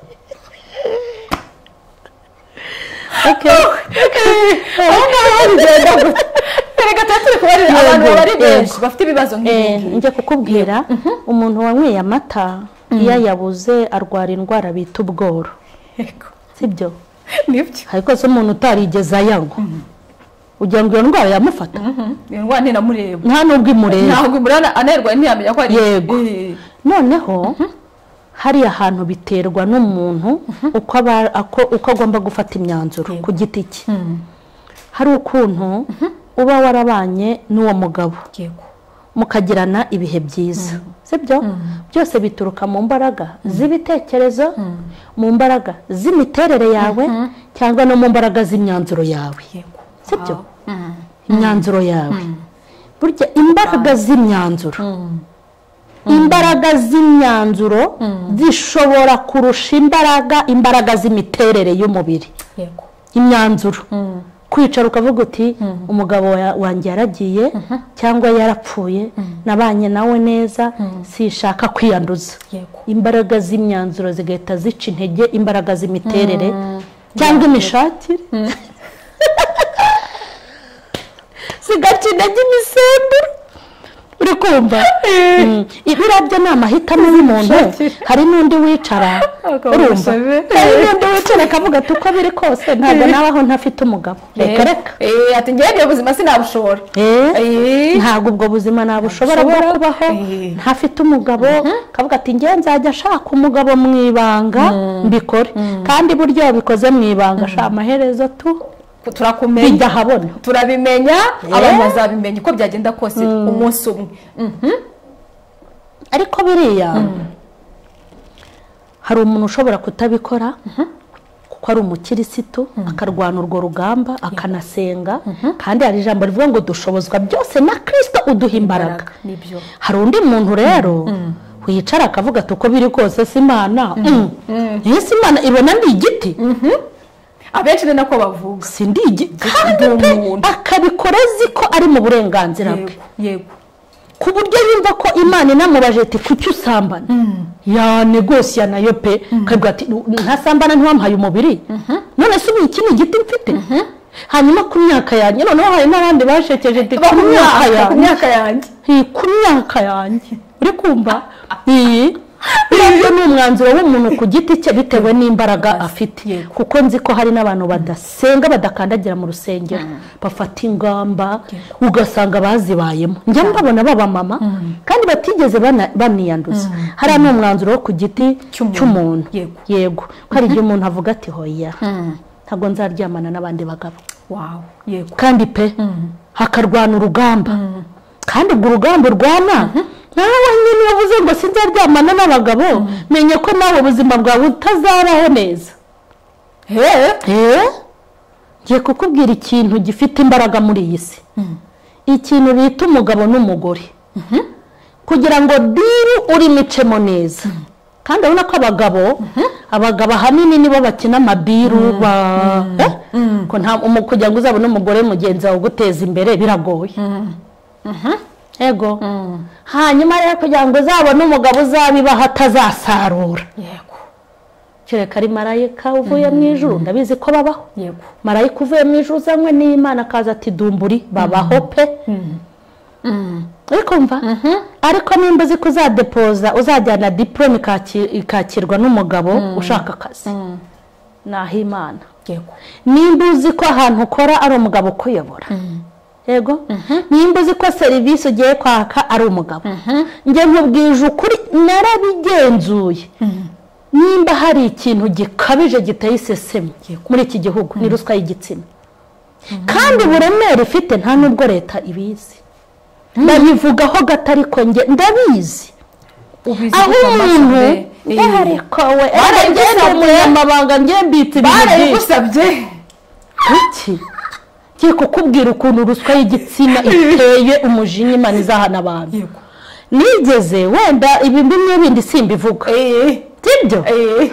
okay aho ngaho bigenda gute reka taturi kubari abantu bari benshi bafite ibibazo nk'ibi nje kukubwira umuntu wanyweye amata iyo yabuze arwara indwara bita ubworo sibyo nibyo ariko se umuntu utarigeze ayanywa ugira ngo iyo ndwara yamufata iyo ndwara ntinamureba nta nubwo imureba ntabwo imurana anerwa ntiyamenya ko ari yego noneho hari ahantu biterwa n'umuntu uko uko agomba gufata imyanzuro ku giti cye hari ukuntu uba warabanye n'uwo mugabo mukagirana ibihe byiza sibyo byose bituruka mu mbaraga z'ibitekerezo mu mbaraga z'imiterere yawe cyangwa no mu mbaraga z'imyanzuro yawe sibyo imyanzuro yawe burya imbaraga z'imyanzuro imbaraga z'imyanzuro zishobora kurusha imbaraga imbaraga z'imiterere y'umubiri imyanzuro kwicara ukavuga uti umugabo wanjye yaragiye cyangwa yarapfuye nabanye nawe neza sishaka kwiyanduza imbaraga z'imyanzuro zigahita zica intege imbaraga z'imiterere cyangwa imishakire zigaca intege imisemburo uri kumva ibirabyo ni amahitamo y'umuntu hari n'undi wicara urumva hari n'undi wicara akavuga ati uko biri kose ntabwo nabaho ntafite umugabo reka reka ati ngewe ibyo buzima sinabushobora ntabwo ubwo buzima nabushobora bwo kubaho ntafite umugabo akavuga ati ngewe nzajya ashaka umugabo mu ibanga mbikore kandi buryo wabikoze mu ibanga ashaka amaherezo tu turakumenya bijya habona turabimenya abantu bazabimenya uko byagenda kose umunsi umwe ariko biriya hari umuntu ushobora kutabikora kuko ari umukirisitu akarwana urwo rugamba akanasenga kandi hari ijambo rivuga ngo dushobozwa byose na Kristo uduha imbaraga hari undi muntu rero wicara akavuga ati uko biri kose si Imana si Imana ibona ndi igiti abenshi ni nako bavuga sindi kandi akabikora azi ko ari mu burenganzira bwe yego ku buryo yumva ko Imana inamubaje ati kuki usambana ya negosiya nayo pe kabwa ati ntasambana ntiwamuhaye umubiri none se ubu iki ni igiti mfite hanyuma ku myaka yanjye noneho hari n'abandi bashekeje ati ku myaka yanjye ku myaka yanjye uri kumva iyi Iyo ni umwanzuro w'umuntu ku giti cye bitewe n'imbaraga afite kuko nzi ko hari n'abantu badasenga badakandagira mu rusengero bafata ingamba ugasanga bazibayemo njye mbabona baba mama kandi batigeze baniyanduza hari n'umwanzuro wo ku giti cy'umuntu yego hari igihe umuntu avuga ati hoya ntabwo nzaryamana n'abandi bagabo kandi pe hakarwana urugamba kandi ubwo urugamba urwana nawe nyine yavuze ngo sinzaryamana n'abagabo menye ko nawe ubuzima bwawe utazabaho neza ngiye kukubwira ikintu gifite imbaraga muri iyi si ikintu bita umugabo n'umugore kugira ngo diri urimicemo neza kandi urabona ko abagabo abagabo ahanini nibo bakina amabiru kugira ngo uzabone umugore mugenzi wawe uguteza imbere biragoye ego hanyuma rero kugira ngo uzabone umugabo uzabibaho atazasarura yego kereka ari marayika uvuye mu ijuru ndabizi ko babaho yego marayika uvuye mu ijuru uzanywe n'Imana akaza ati dumburi babaho pe ariko mva ariko nimba uzi ko uzadepoza uzajyana diplome ikakirwa n'umugabo ushaka akazi naho Imana yego nimba uzi ko ahantu ukora ari umugabo ukuyobora yego nimba uzi ko serivisi ugiye kwaka ari umugabo njye nkubwije ukuri narabigenzuye nimba hari ikintu gikabije giteye iseseme muri iki gihugu ni ruswa y'igitsina kandi uburemere ifite nta nubwo leta ibizi ndabivugaho gato ariko njye ndabizi aho umuntu ariko we aragenda umunyamabanga njye mbitse ibintu barabigusabye iki ngiye kukubwira ukuntu ruswa y'igitsina iteye umujinya Imana izahana abantu nigeze wenda ibi bimwe bindi simbivuga sibyo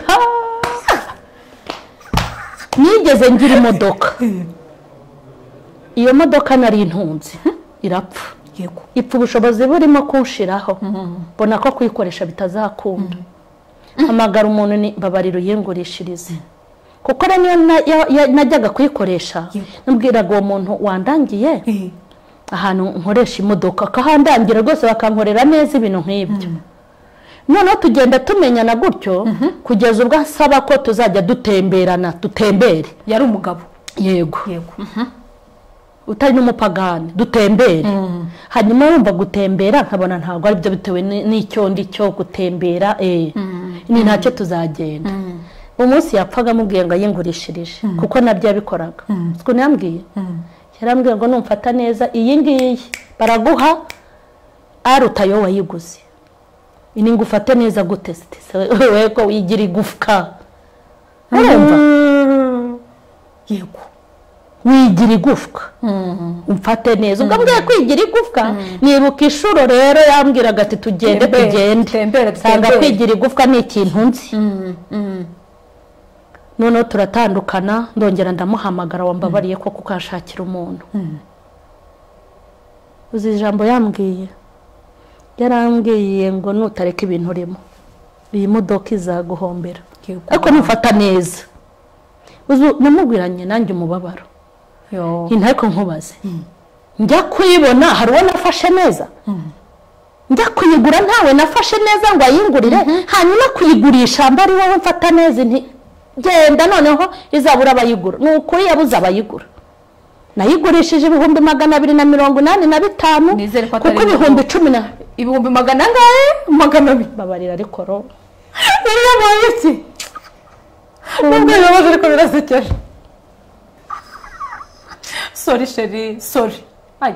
nigeze ngira imodoka iyo modoka nari intunze irapfa ipfa ubushobozi burimo kunshiraho mbona ko kuyikoresha bitazakunda hamagara umuntu ni babariro yengurishirize kuko rero najyaga kuyikoresha nubwiraga uwo muntu wandangiye ahantu nkoresha imodoka akahandangira rwose bakankorera neza ibintu nk'ibyo noneho tugenda tumenyana gutyo kugeza ubwo asaba ko tuzajya dutemberana dutembere. yari umugabo? Yego. Yego. Utari n'umupagani dutembere. Hanyuma yumva gutembera nkabona ntabwo ari byo bitewe n'icyo ndi cyo gutembera eh ni ntacyo tuzagenda. Umunsi yapfaga mubwiye ngo ayingurishirije kuko nabyo yabikoraga. Siko nambwiye. Yarambwiye ngo numfata neza iyi ngiyi baraguha arutayo wayiguze. Ini ngufate neza gute se wewe ko wigira igufwa. Urumva? Yego. Wigira igufwa. Umfate neza. Ugambwiye kwigira igufwa nibuka ishuro rero yambwiraga ati tugende tugende. Sanga kwigira igufwa ni ikintu nzi. None turatandukana ndongera ndamuhamagara wambabariye ko kukashakira umuntu. Uzi ijambo yambwiye? Yarambwiye ngo nutareka ibintu urimo iyi modoka izaguhombera. Ariko nufata neza. Uzi namubwiranye nanjye umubabaro. Yo. Intako nkubaze. Njya kuyibona hari uwo nafashe neza. Njya kuyigura ntawe nafashe neza ngo ayingurire hanyuma kuyigurisha mbari wowe mfata neza nti genda noneho izabura abayigura. Nuko yabuze abayigura. Nayigurishije ibihumbi magana abiri na mirongo inani na bitanu kuko ibihumbi cumi na ibihumbi magana angahe? Magana abiri. Babarira ariko ro. Niyo bayiki. Nubwo yabaje ariko birasekeje. Sorry Sheri, sorry. Ay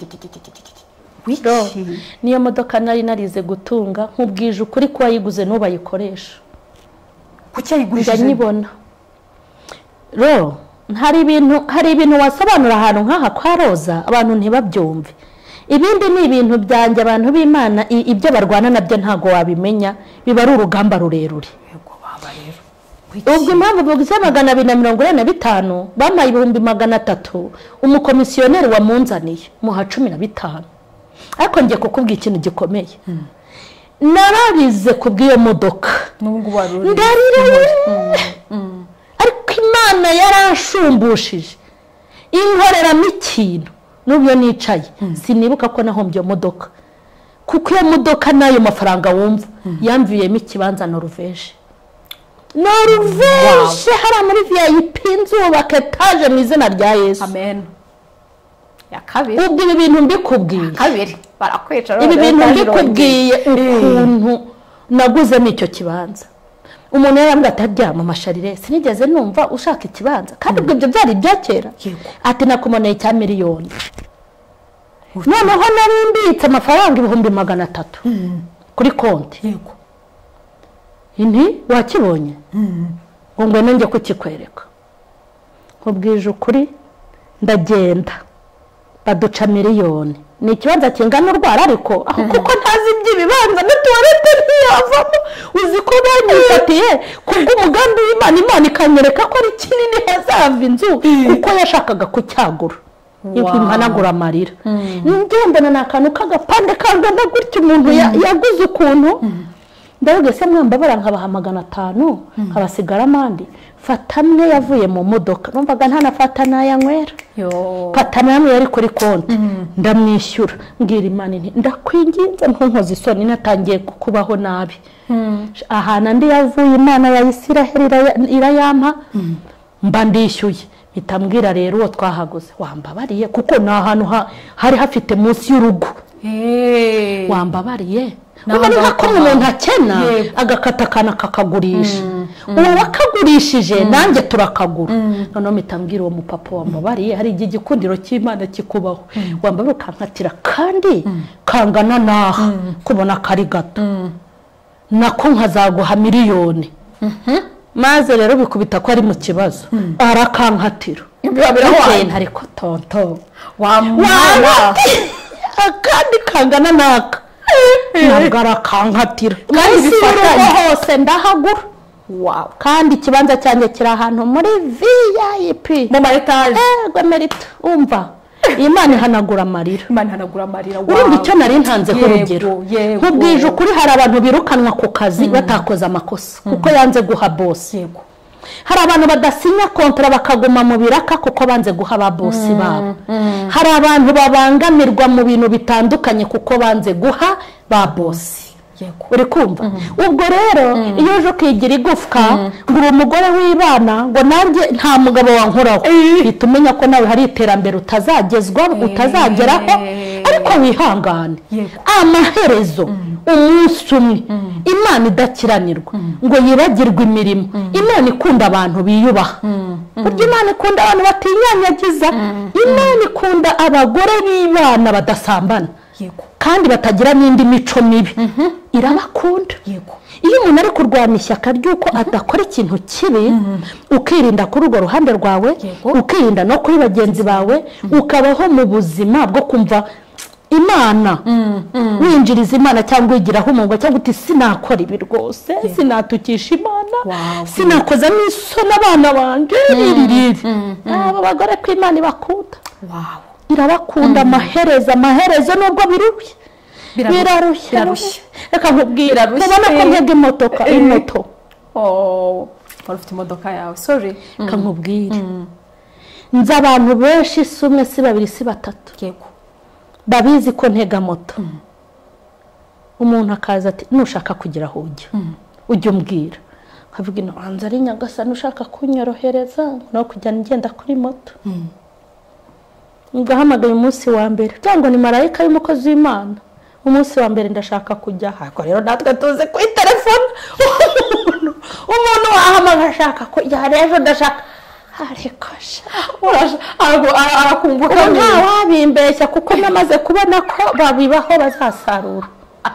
wiki. Niyo modoka nari narize gutunga nkubwije ukuri ko wayiguze nubayikoresha. Kuki ayigurishije? Ndanyibona. Ro, hari ibintu hari ibintu wasobanura ahantu nkaha kwa Roza abantu ntibabyumve. Ibindi ni ibintu byanjye abantu b'Imana ibyo barwana nabyo ntago wabimenya biba ari urugamba rurerure. Yego baba rero. Ubwo impamvu bugeze magana abiri na mirongo ine na bitanu bamaye ibihumbi magana atatu umukomisiyoneri wamunzaniye muha cumi na bitanu. Ariko ngiye kukubwira ikintu gikomeye. Narabize kubw'iyo modoka. Nubwo waruri. Ndarire. Ariko Imana yarashumbushije. Inkoreramo ikintu. Nubyo nicaye sinibuka ko nahombye modoka. Kuko iyo modoka nayo mafaranga wumva yamviyemo ikibanza Norvège. Norvège hara muri V I P nzubaka etage mu izina rya Yesu. Amen. Ya kabiri. Ubwo ibi bintu mbikubwiye. Kabiri. Barakwicara. Ibi bintu mbikubwiye ukuntu naguze n'icyo kibanza. Umuntu yarambwira ati aryama amasharire sinigeze numva ushaka ikibanza kandi ubwo byo byari byakera. Ati nakumoneye cya miliyoni. Noneho nari mbitse amafaranga ibihumbi magana atatu kuri konti. Yego. Inti wakibonye? Ngo ngwe nenge kukikwereka. Nkubwije ukuri ndagenda baduca miliyoni. Ni ikibanza kingana urwara ariko aho kuko ntazi iby'ibibanza n'ituwarete ntiyavamo. Uzi ko banyifatiye kubw'umugambi w'Imana Imana ikanyereka ko ari kinini hazava inzu kuko yashakaga kucyagura. Impanagura amarira. Ngendana nakantu kagapande kangana gutyo umuntu yaguze ukuntu. Ndavuga se mwambabara nkabaha magana atanu abasigara amandi. Fatamwe yavuye mu modoka. Numvaga nta nafata nayanywera. Yo. Fatamwe yamwe yari kuri konti. Ndamwishyura. Ngira Imana nti ndakwinginze ntunkoze isoni natangiye kubaho nabi. Ahana ndi yavuye Imana ya Isiraheli irayampa. Mba ndishyuye. Bitambwira rero uwo twahaguze wambabariye kuko na ahantu hari hafite munsi y'urugo. Eh. Wambabariye. Ubona ko umuntu akena agakata kana kakagurisha. Uwo wakagurishije nanjye turakagura. None mitambwira uwo mupapa wambabariye hari igikundiro cy'Imana kikubaho. Wambabye kankatira kandi kangana naha kubona kari gato. Nako nkazaguha miliyoni. Maze rero bikubita ko ari mu kibazo. Arakankatira. Ibyo ariko tonto. Wamwana. Akandi kangana naka. Nagara kankatira. Kandi bifatanye hose ndahagura. Wow. Kandi ikibanza cyanjye kiri ahantu muri V I P. Mu ma etage. Eh, gwemerita. Umva. Imana ihanagura amarira. Imana ihanagura amarira. Urumva icyo nari ntanze ku rugero. Nkubwije ukuri hari abantu birukanwa ku kazi batakoze amakosa kuko yanze guha boss. Yego. Hari abantu badasinya kontra bakaguma mu biraka kuko banze guha ba boss babo. Hari abantu babangamirwa mu bintu bitandukanye kuko banze guha ba boss. uri kumva ubwo rero iyo uje ukigira igufwa ngo uri umugore w'ibana ngo nanjye nta mugabo wankoraho uhita umenya ko nawe hari iterambere utazagezwaho utazageraho ariko wihangane amaherezo umunsi umwe imana idakiranirwa ngo yibagirwe imirimo imana ikunda abantu biyubaha burya imana ikunda abantu batinyanyagiza imana ikunda abagore b'ibana badasambana kandi batagira n'indi mico mibi irabakunda iyo umuntu ari kurwanya ishyaka ry'uko adakora ikintu kibi ukirinda kuri urwo ruhande rwawe ukirinda no kuri bagenzi bawe ukabaho mu buzima bwo kumva imana winjiriza imana cyangwa wigiraho umwuga cyangwa uti sinakora ibi rwose sinatukisha imana sinakoza n'isoni abana banjye ririri aba bagore ko imana ibakunda irabakunda amaherezo amaherezo nubwo birushye birarushye reka nkubwira ubona ko ntega imodoka imoto wari ufite imodoka yawe sorry reka nkubwire nzi abantu benshi si umwe si babiri si batatu babizi ko ntega moto umuntu akaza ati nushaka kugira aho ujya ujya umbwira nkavuga ino hanze ari Nyagasani ushaka kunyorohereza no kujya ngenda kuri moto ngahamagaye umunsi wa mbere cyangwa ni marayika y'umukozi w'Imana umunsi wa mbere ndashaka kujya hako rero natwe tuze ku telefone umuntu wahamagaye ashaka kujya rero ndashaka ariko arakumbuka nta wabimbeshya kuko namaze kubona ko babibaho bazasarura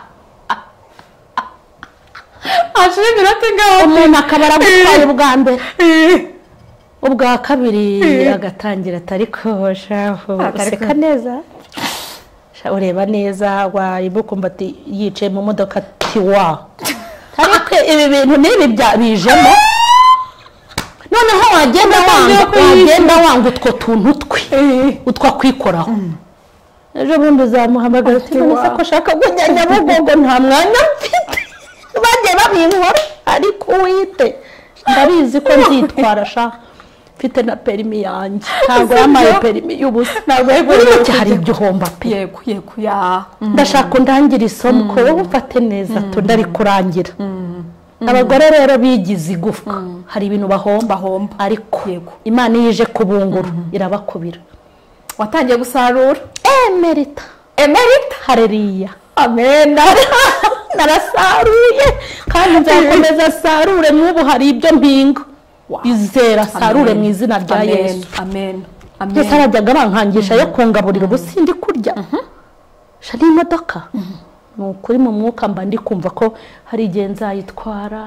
ashira iminota ingaho umuntu akaba aragutwaye ubwa mbere ubwa kabiri agatangira atari koshaho useka neza ureba neza wayibukumva ati yicaye mu modoka ati wa ariko ibi bintu nibi bijemo noneho wagenda wanga wagenda wanga utwo tuntu twe utwa kwikoraho ejo bundi uzamuhamagara ati nise ko shaka kujya Nyabugogo nta mwanya mfite bagiye babinkora ariko wite ndabizi ko nzitwara sha mfite na perimi yanjye ntabwo yamaye perimi y'ubusa ntabwo yeguriye cyari igihomba pe yego yego ya ndashaka ndangira isomo ko wowe ufate neza to ndari kurangira abagore rero bigize igufwa hari ibintu bahomba bahomba ariko Imana yije kubungura irabakubira watangiye gusarura emerita emerita haleluya amen narasaruye kandi nzakomeza sarure n'ubu hari ibyo mpinga bizera sarure mu izina rya Yesu amen amen Yesu arajyaga bankangisha yo kungaburira ubusindi kurya shali imodoka nukuri mu mwuka mba ndi kumva ko hari igihe nzayitwara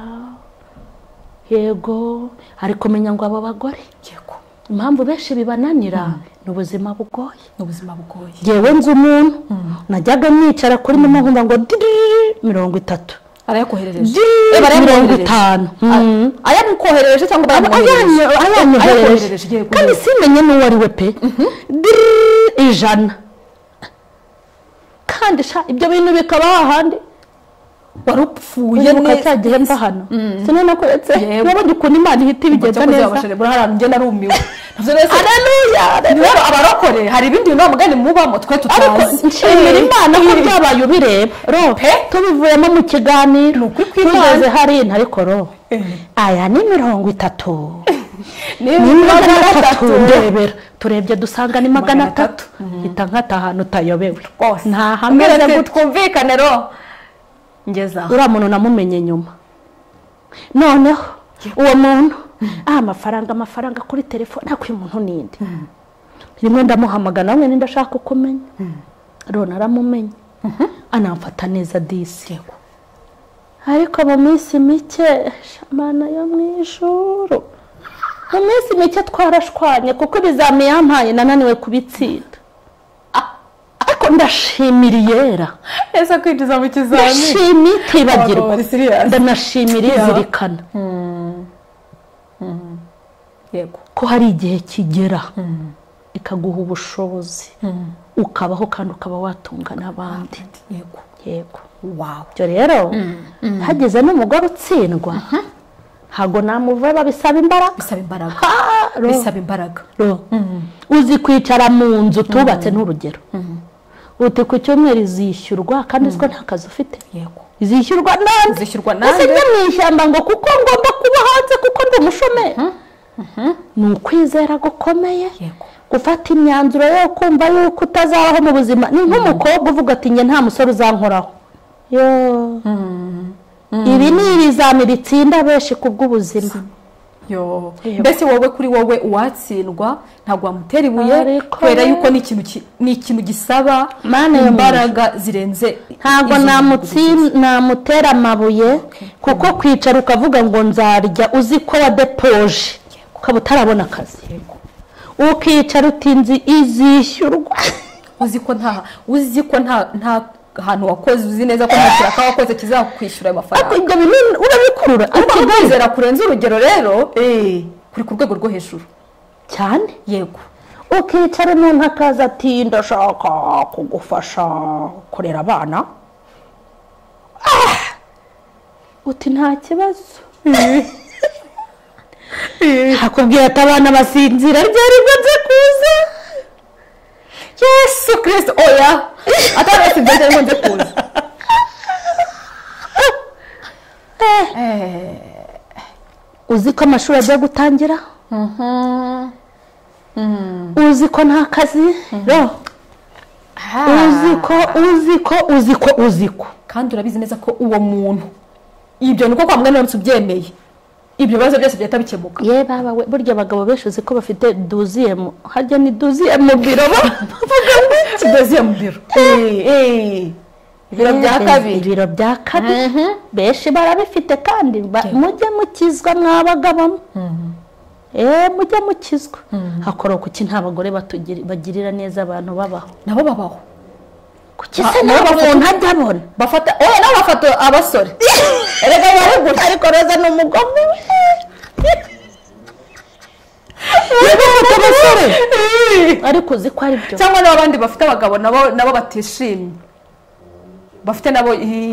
yego ariko menya ngo abo bagore yego impamvu benshi bibananira n'ubuzima bugoye n'ubuzima bugoye yewe nzi umuntu najyaga nicara kuri mama nkumva ngo mirongo itatu arayakoherereje mirongo itanu ayamukoherereje cyangwa ayamukoherereje kandi simenye n'uwo ari we pe ijana kandi sha ibyo bintu bikaba hahandi warupfuye neza cyagihe mba hano sinena ko etse wabonye ukuntu Imana ihita ibigenza neza buraharana nge narumiwe haleluya rero abarokore hari ibindi bintu mugani mubamo twe tutazi nshimira Imana ko byabaye ubireba ro tubivuyemo mu kiganiro tugeze hari ariko ro aya ni mirongo itatu ni magana atatu ndebera turebye dusanga ni magana atatu hita nkata ahantu utayobewe nta hameze gutwumvikane ro ngeza ura muntu namumenye nyuma noneho uwo muntu ah amafaranga amafaranga kuri telefone akwi umuntu ninde rimwe ndamuhamagana namwe ninde ashaka kumenya ro naramumenye anamfata neza disi ariko mu minsi mike shamana yo mwijuru mu minsi mike twarashwanye kuko bizami yampaye nananiwe kubitsinda ariko ndashimira yera ese kwinjiza mu kizami ndashimira itibagirwa ndanashimira izirikana yego ko hari igihe kigera ikaguha ubushobozi ukabaho kandi ukaba watunga n'abandi yego yego wow byo rero hageze n'umugore utsindwa hago namuva bisaba imbaraga bisaba imbaraga bisaba imbaraga uzi kwicara mu nzu tubatse n'urugero uti ku cyumweru izishyurwa kandi uziko nta kazi ufite yego izishyurwa nande zishyurwa nande ese njya mu ishyamba ngo kuko ngomba kuba hanze kuko ndi umushomeri ni ukwizera gukomeye gufata imyanzuro yo kumva yuko utazabaho mu buzima ni nk'umukobwa uvuga ati njye nta musore uzankoraho yo ibi ni ibizami bitsinda benshi ku bw'ubuzima yo mbese wowe kuri wowe uwatsindwa ntabwo wamutera ibuye kubera yuko ni ikintu ni ikintu gisaba imbaraga zirenze ntabwo namutera amabuye kuko kwicara ukavuga ngo nzarya uzi ko wadepoje ukaba utarabona akazi ukicara utinzi izishyurwa uzi ko nta uzi ko nta nta ahantu wakoze uzi neza ko nta kiraka wakoze kizakwishyura ayo mafaranga ibyo bintu urabikurura ukizera kurenza urugero rero eh kuri ku rwego rwo hejuru cyane yego ukicara umuntu akaza ati ndashaka kugufasha kurera abana uti nta kibazo hakubwira ati abana basinzira ryari nze kuza Yesu Kristo oya ataretse byaje ngo nze kuza eh uzi ko amashuri ajya gutangira uzi ko nta kazi ro uzi ko uzi ko uzi ko uzi ko kandi urabizi neza ko uwo muntu ibyo nuko kwa mwana wese ubyemeye ibyo bibazo byose byahita bikemuka ye baba we burya abagabo benshi uzi ko bafite duziyemu hajya ni duziyemu mu biro bavuga ngo iki duziyemu mu biro eh eh ibiro bya kabiri ibiro bya kabiri benshi barabifite kandi mujye mukizwa mwabagabo eh mujye mukizwa hakora kuki nta bagore bagirira neza abantu babaho nabo babaho kuki se nabo umuntu ajyabona bafata oya nabo bafata abasore erega baragura ariko reza ni umugome yego abasore ariko uzi ko ari byo cyangwa n'abandi bafite abagabo nabo nabo batishimye bafite nabo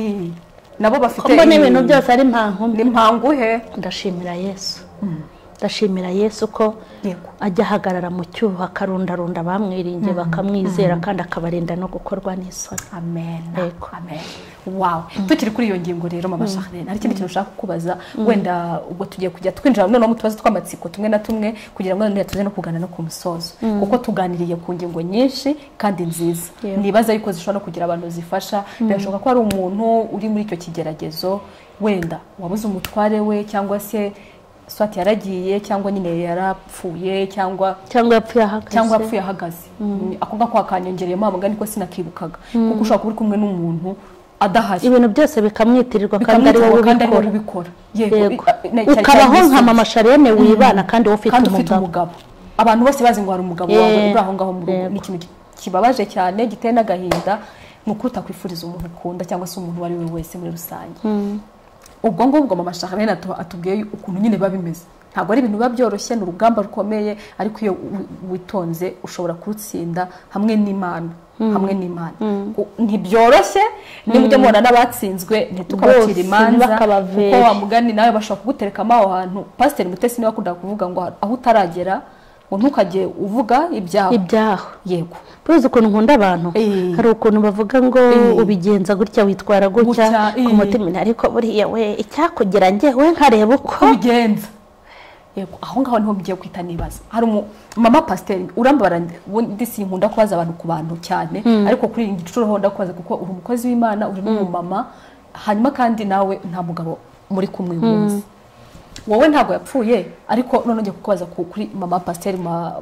nabo bafite mbona ibintu byose ari impangu ni impangu he ndashimira Yesu ndashimira Yesu ko ajya ahagarara mu cyuho akarundarunda bamwiringiye bakamwizera kandi akabarinda no gukorwa n'isoni amen amen wow tukiri kuri iyo ngingo rero mama Charlene hari ikindi kintu ushaka kukubaza wenda ubwo tugiye kujya twinjira none mu tubazo tw'amatsiko tumwe na tumwe kugira ngo none tuze no kugana no ku musozo kuko tuganiriye ku ngingo nyinshi kandi nziza nibaza yuko zishobora no kugira abantu zifasha birashoboka ko ari umuntu uri muri icyo kigeragezo wenda wabuze umutware we cyangwa se swati yaragiye cyangwa nyine yarapfuye cyangwa cyangwa yapfuye ahagaze cyangwa yapfuye ahagaze ako ngako akanyongereye mama ngani ko sinakibukaga kuko ushaka kuri kumwe n'umuntu adahari ibintu byose bikamwitirirwa kandi ari wowe ubikora yego ukabaho nka mama Charlene wibana kandi wowe ufite umugabo abantu bose bazi ngo hari umugabo wawe uri aho ngaho mu rugo ni ikintu kibabaje cyane giteye n'agahinda nukuruta kwifuriza umuntu ukunda cyangwa se umuntu wari we wese muri rusange ubwo ngubwo mama Charlene atubwiye ukuntu nyine babimeze ntabwo ari ibintu biba byoroshye ni urugamba rukomeye ariko iyo witonze ushobora kurutsinda hamwe n'Imana hamwe n'Imana ntibyoroshye nimujye mubona n'abatsinzwe ntitukabatira imanza kuko wa mugani nawe bashaka kuguterekamo aho hantu Pastor Mutesi niwe akunda kuvuga ngo aho utaragera ngo ntukajye uvuga ibyaho ibyaho yego Puzi ukuntu nkunda abantu hari ukuntu bavuga ngo ubigenza gutya witwara gutya ku mutima ariko buriya we icyakugira njyewe nkareba uko ubigenza yego aho ngaho niho mbigiye kwita nibaza hari mama Pastor urambara ubundi sinkunda kubaza abantu ku bantu cyane ariko kuri iyi ngicuro honda kubaza kuko uri umukozi w'Imana uri n'umumama hanyuma kandi nawe nta mugabo muri kumwe umunsi wowe ntabwo yapfuye ariko none ngiye kukubaza kuri mama Pastor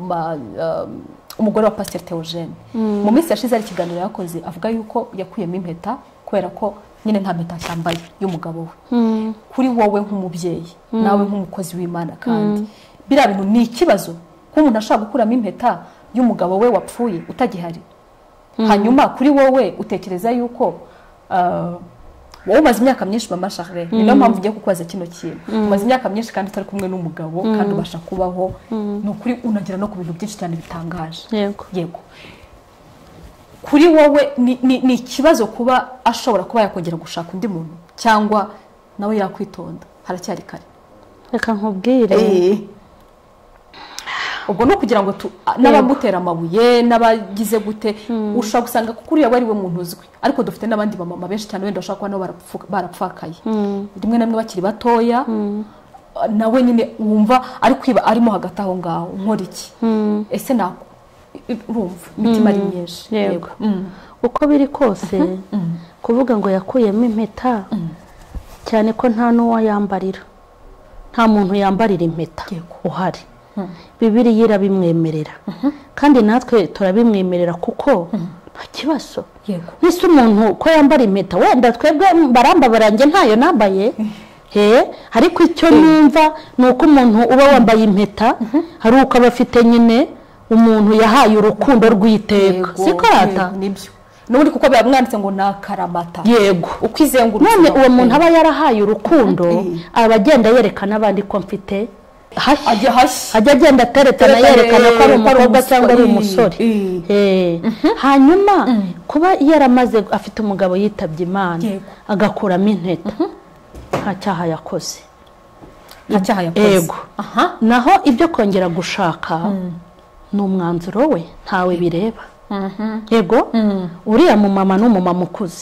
umugore wa Pastor Theogene mu minsi yashize ari kiganiro yakoze avuga yuko yakuyemo impeta kubera ko nyine nta mpeta cyambaye y'umugabo we kuri wowe nk'umubyeyi nawe nk'umukozi w'Imana kandi bira bintu ni ikibazo ko umuntu ashaka gukuramo impeta y'umugabo we wapfuye utagihari hanyuma kuri wowe utekereza yuko wowe umaze imyaka myinshi mama Charlene niyo mpamvu ngiye kukubaza kino kintu umaze imyaka myinshi kandi utari kumwe n'umugabo kandi ubasha kubaho ni ukuri unagira no ku bintu byinshi cyane bitangaje yego yego kuri wowe ni ikibazo kuba ashobora kuba yakongera gushaka undi muntu cyangwa nawe yakwitonda haracyari kare reka nkubwire ubwo no kugira ngo n'abamutera amabuye n'abagize gute ushaka gusanga kuko uriya wari we muntu uzwi ariko dufite n'abandi bamama benshi cyane wenda bashaka kuba nabo barapfakaye rimwe na rimwe bakiri batoya nawe nyine wumva ari kwiba arimo hagati aho ngaho nkora iki ese nako urumva imitima ari myinshi yego uko biri kose kuvuga ngo yakuyemo impeta cyane ko nta n'uwo yambarira nta muntu yambarira impeta uhari Bibiliya irabimwemerera kandi natwe turabimwemerera kuko nta kibazo nise umuntu ko yambara impeta wenda twebwe baramba barange ntayo nambaye he ariko icyo numva nuko umuntu uba wambaye impeta hari uko abafite nyine umuntu yahaye urukundo rw'iteka siko ata nibyo n'ubundi kuko byamwanditse ngo nakaramata yego ukwizengurutse none uwo muntu aba yarahaye urukundo abagenda yerekana abandi ko mfite ajya hashya ajya agenda ateretana yerekana ko ari umukobwa cyangwa ari umusore hanyuma kuba yaramaze afite umugabo yitabye Imana agakuramo inteta nta cyaha yakoze nta cyaha yakoze yego naho ibyo kongera gushaka ni umwanzuro we ntawe bireba yego uriya mumama ni umumama ukuze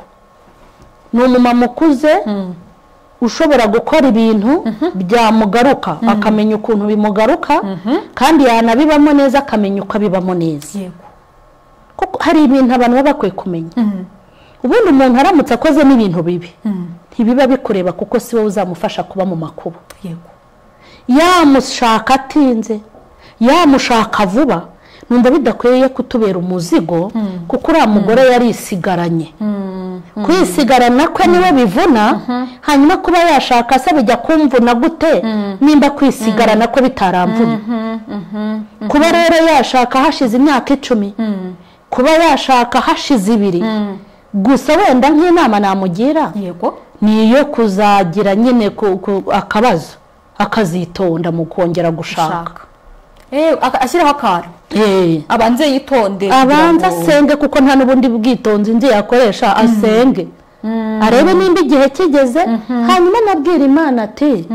ni umumama ukuze ushobora gukora ibintu byamugaruka akamenya ukuntu bimugaruka kandi yanabibamo neza akamenya uko abibamo neza kuko hari ibintu abantu baba bakwiye kumenya ubundi umuntu aramutse akoze n'ibintu bibi ntibiba bikureba kuko si wowe uzamufasha kuba mu makuba yamushaka atinze yamushaka vuba numva bidakwiye kutubera umuzigo kuko uriya mugore yarisigaranye kwisigarana kwe niwe bivuna hanyuma kuba yashaka se bijya kumvuna gute nimba kwisigarana ko bitaramvuna kuba rero yashaka hashize imyaka icumi kuba yashaka hashize ibiri gusa wenda nk'inama namugira yego niyo kuzagira nyine akabazo akazitonda mu kongera gushaka ashyiraho akantu abanze yitonde abanza asenge kuko nta n'ubundi bwitonzi nzi yakoresha asenge arebe nimba igihe kigeze hanyuma nabwira Imana ati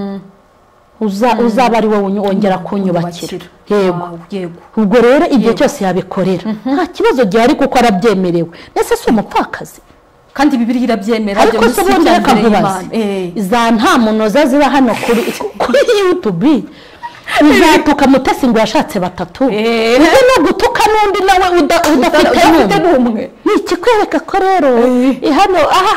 uzaba ari wowe wongera kunyubakira yego ubwo rero igihe cyose yabikorera nta kibazo gihari kuko arabyemerewe ndetse si umupfakazi kandi Bibiliya irabyemera ariko se ubundi reka nkubaze za nta munoza ziba hano kuri YouTube uzatuka Mutesi ngo yashatse batatu uze no gutuka n'undi nawe udafite n'umwe ni ikikwereka ko rero hano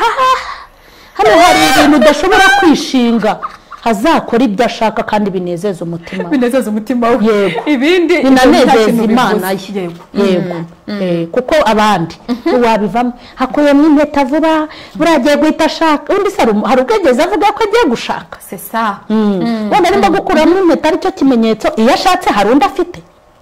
hano hari ibintu udashobora kwishinga azakora ibyo ashaka kandi binezeza umutima binezeza umutima we yego ibindi binanezeza Imana ye yego kuko abandi wabivamo hakuyemo impeta vuba buragiye guhita ashaka undi se hari ubwegeze avuga ko agiye gushaka c'est ça wenda nimba gukuramo impeta aricyo kimenyetso iyo ashatse hari undi afite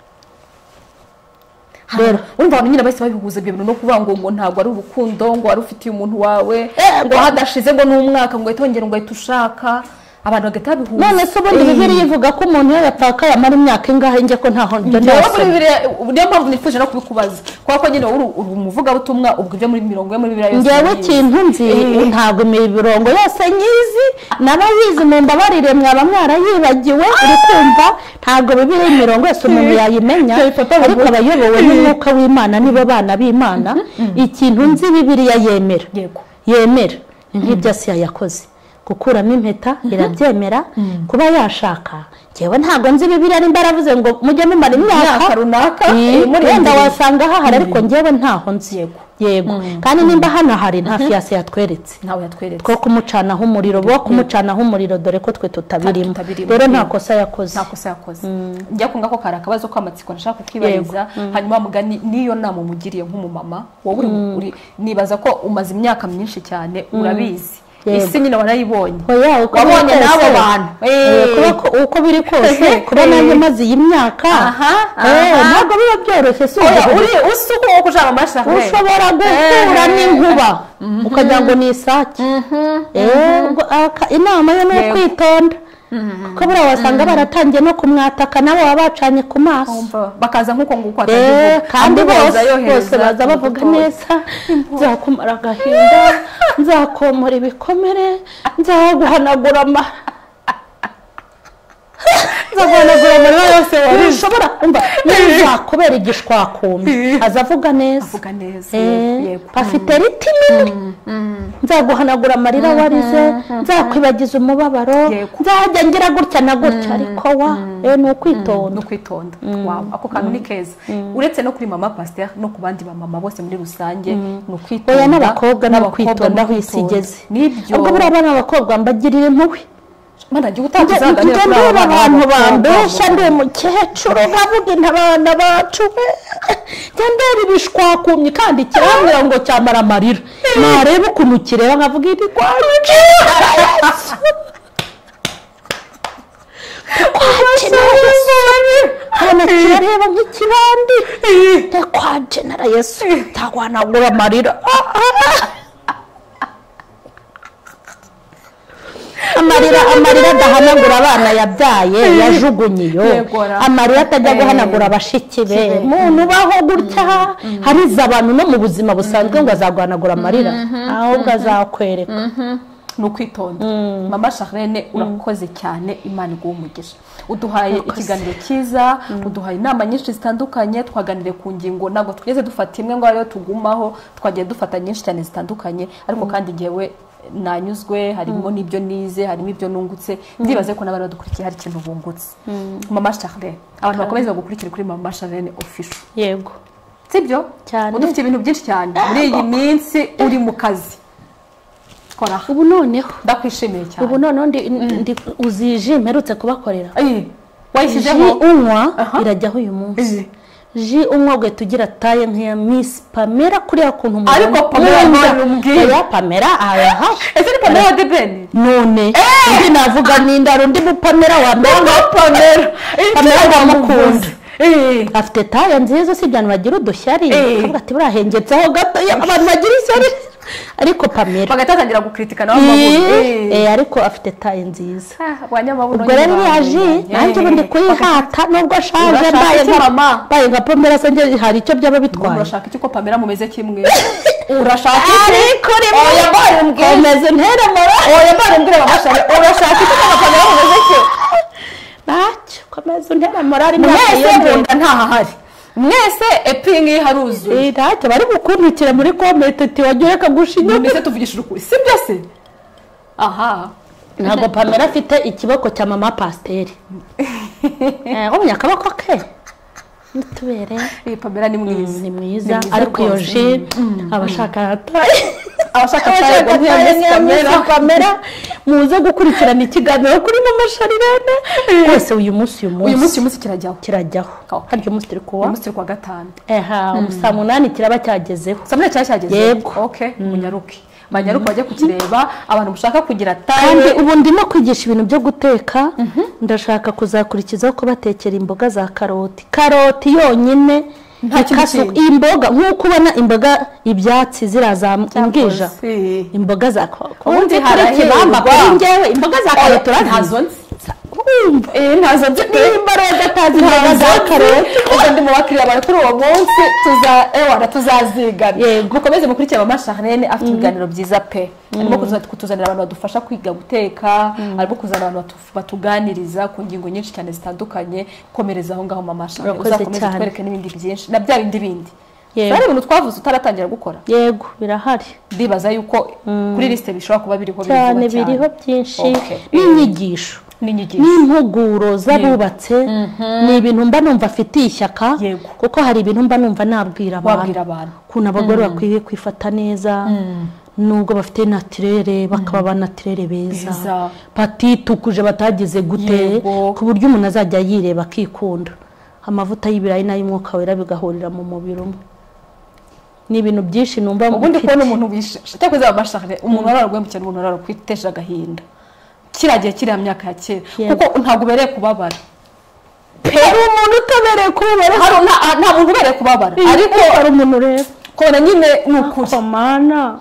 rero urumva abantu nyine bahise babihuza ibyo bintu no kuvuga ngo ngo ntabwo ari urukundo ngo wari ufitiye umuntu wawe ngo hadashize ngo n'umwaka ngo yitongere ngo ahite ushaka abantu bagata bihuza none se ubundi Bibiliya ivuga ko umuntu yapfaka yamara imyaka ingahe nge ko ntaho njye ndase niyo mpamvu nifuje no kubikubaza kuko nyine uri umuvuga butumwa ubwo ibyo muri mirongo yo muri Bibiliya yose ngewe ikintu nzi ntabwo imirongo yose nyizi nabayizi mu mbabarire mwaba mwarayibagiwe uri kumva ntabwo Bibiliya imirongo yose umuntu yayimenya ariko abayobowe n'umwuka w'Imana nibo bana b'Imana ikintu nzi Bibiliya yemera yemera nk'ibyo Asiya yakoze gukuramo impeta irabyemera kuba yashaka ngewe ntabwo nzi Bibiliya nimba aravuze ngo mujye mumara imyaka runaka wenda wasanga hahari ariko ngewe ntaho nzi yego kandi nimba hano hari nta fiyase yatweretse ntawe yatweretse two kumucanaho umuriro bo kumucanaho umuriro dore ko twe tutabirimo rero nta kosa yakoze nta kosa yakoze njya kunga ko kari akabazo kw'amatsiko nashaka kukibariza hanyuma mugani niyo nama mugiriye nk'umumama wowe uri nibaza ko umaze imyaka myinshi cyane urabizi isi nyine warayibonye wabonye n'abo bantu uko biri kose kuba nanjye maze iyi myaka ntabwo biba byoroshye si usuku uko ujana amashaka ushobora gukura n'inkuba ukagira ngo ni isake inama yo ni ukwitonda kuko buriya wasanga baratangiye no kumwataka nabo baba bacanye ku maso bakaza nk'uko nguko kandi bose baza bavuga neza nzakumara agahinda nzakomora ibikomere nzaguhanagura ama nzaguhanagura amarira yose wari ushobora kumva niba kubera igishwakumbi azavuga neza avuga neza yego afite ritimi nzaguhanagura amarira warize nzakwibagiza umubabaro nzajya ngira gutya na gutya ariko wa eh ni ukwitonda no kwitonda wow ako kantu ni keza uretse no kuri mama pasteur no ku bandi ba mama bose muri rusange no kwitonda oya n'abakobwa n'abakwitonda aho isigeze nibyo ubwo buri abana b'abakobwa mbagirira impuhwe mana giye utakuzaganira kuri abantu bambesha ndi umukecuru bavuga intabana bacu cyandera ibishwakumye kandi cyamira ngo cyamara amarira nareba ukuntu kireba nkavuga iri kwanje hano kirareba nk'ikibandi kwa Genera Yesu tagwanagura amarira amarira amarira adahanagura abana yabyaye yajugunyiyo amarira atajya guhanagura abashiki be muntu baho gutya hariza abantu no mu buzima busanzwe ngo azaguhanagura amarira ahubwo azakwereka no kwitonda mama Charlene urakoze cyane Imana iguhe umugisha uduhaye ikiganiro cyiza uduhaye inama nyinshi zitandukanye twaganire ku ngingo nago twigeze dufata imwe ngo ariyo tugumaho twagiye dufata nyinshi cyane zitandukanye ariko kandi ngewe nanyuzwe harimo nibyo nize harimo ibyo nungutse ndibaze ko nabara dukurikiye hari ikintu bungutse mama Charlene abantu bakomeza gukurikira kuri mama Charlene official yego sibyo udufite ibintu byinshi cyane muri iyi minsi uri mu kazi kora ubu noneho ndakwishimiye cyane ubu noneho ndi uzije mperutse kubakorera wayishyizeho unywa irajyaho uyu munsi ji unywa gwe tugira taye nk'iya Miss Pamela kuri akuntu umuntu ariko Pamela rumbwiye Pamela aha ese ni Pamela de Ben none ndi navuga n'indaro ndi mu Pamela wa mbere Pamela Pamela bamukunda eh afite taye nziza si byane bagira udushyari kavuga ati burahengetseho gato abantu bagira ishyari ariko Pamela bagatatangira gukritika nawe amaburo eh ariko afite taye nziza abanyamaburo ubwo rero yaje nanjye bundi kuyihata nubwo shaje mbaye mama baye nka Pamela sanje hari icyo byaba bitwaye urashaka iki ko Pamela mumeze kimwe urashaka iki ariko oya baye umbwire meze ntera mara oya baye umbwire babashare urashaka iki ko Pamela mumeze kimwe nacyo komeza ntera mara ari mwese ntahahari mwese epingi haruzuye eh data bari gukurikira muri comment ati wagiye kagushinya mbese tuvugishira ukuri si byose aha ntabwo Pamela afite ikiboko cya mama Pasteur eh umya akaboko ke nitubere eh Pamela ni mwiza ni mwiza ariko yoje abashaka ataye abashaka ataye Pamela muze gukurikirana ikiganiro kuri mama Charlene wese uyu munsi uyu munsi uyu munsi umunsi kirajyaho kirajyaho kandi uyu munsi turi kuwa umunsi kwa gatanu eha saa munani kiraba cyagezeho saa munani cyageze yego okay munyaruke manyaruke bajye kukireba abantu mushaka kugira taye kandi ubu ndimo kwigisha ibintu byo guteka ndashaka kuzakurikizaho ko batekera imboga za karoti karoti yonyine imboga nk'uko ubona imboga ibyatsi ziraza imbwija imboga za ubundi harahirwa kuri njyewe imboga za karoti ntazo nzi eh ntazo nzi imbaraga tazi imboga za karoti ubwo ndi mu bakiriya bari kuri uwo munsi tuza ewa tuzazigana mukomeze mukurikira mama Charlene afite ibiganiro byiza pe arimo kutuzanira abantu badufasha kwiga guteka arimo kuzana abantu batuganiriza ku ngingo nyinshi cyane zitandukanye komereza aho ngaho mama Charlene uzakomeza twereke n'ibindi byinshi na bya bindi bindi Sari ibintu twavuze utaratangira gukora yego birahari ndibaza yuko kuri liste bishobora kuba biriho cyane biriho byinshi n'inyigisho n'inyigisho n'impuguro z'abubatse ni ibintu mba numva afitiye ishyaka kuko hari ibintu mba numva nabwira abantu kuna abagore bakwiye kwifata neza nubwo bafite natirere bakaba banatirere beza patitukuje batagize gute ku buryo umuntu azajya yireba akikunda amavuta y'ibirayi n'ay'umwuka wera bigahurira mu mubiri umwe ni ibintu byinshi numva ubundi ko n'umuntu bishe cyakoze abashakare umuntu ararwaye mu cyane umuntu arakwitesha agahinda kiragiye kiriya myaka ya kera kuko ntabwo ubereye kubabara hari umuntu utabereye kubabara nta muntu ubereye kubabara ariko hari umuntu rero kora nyine ni ukuri komana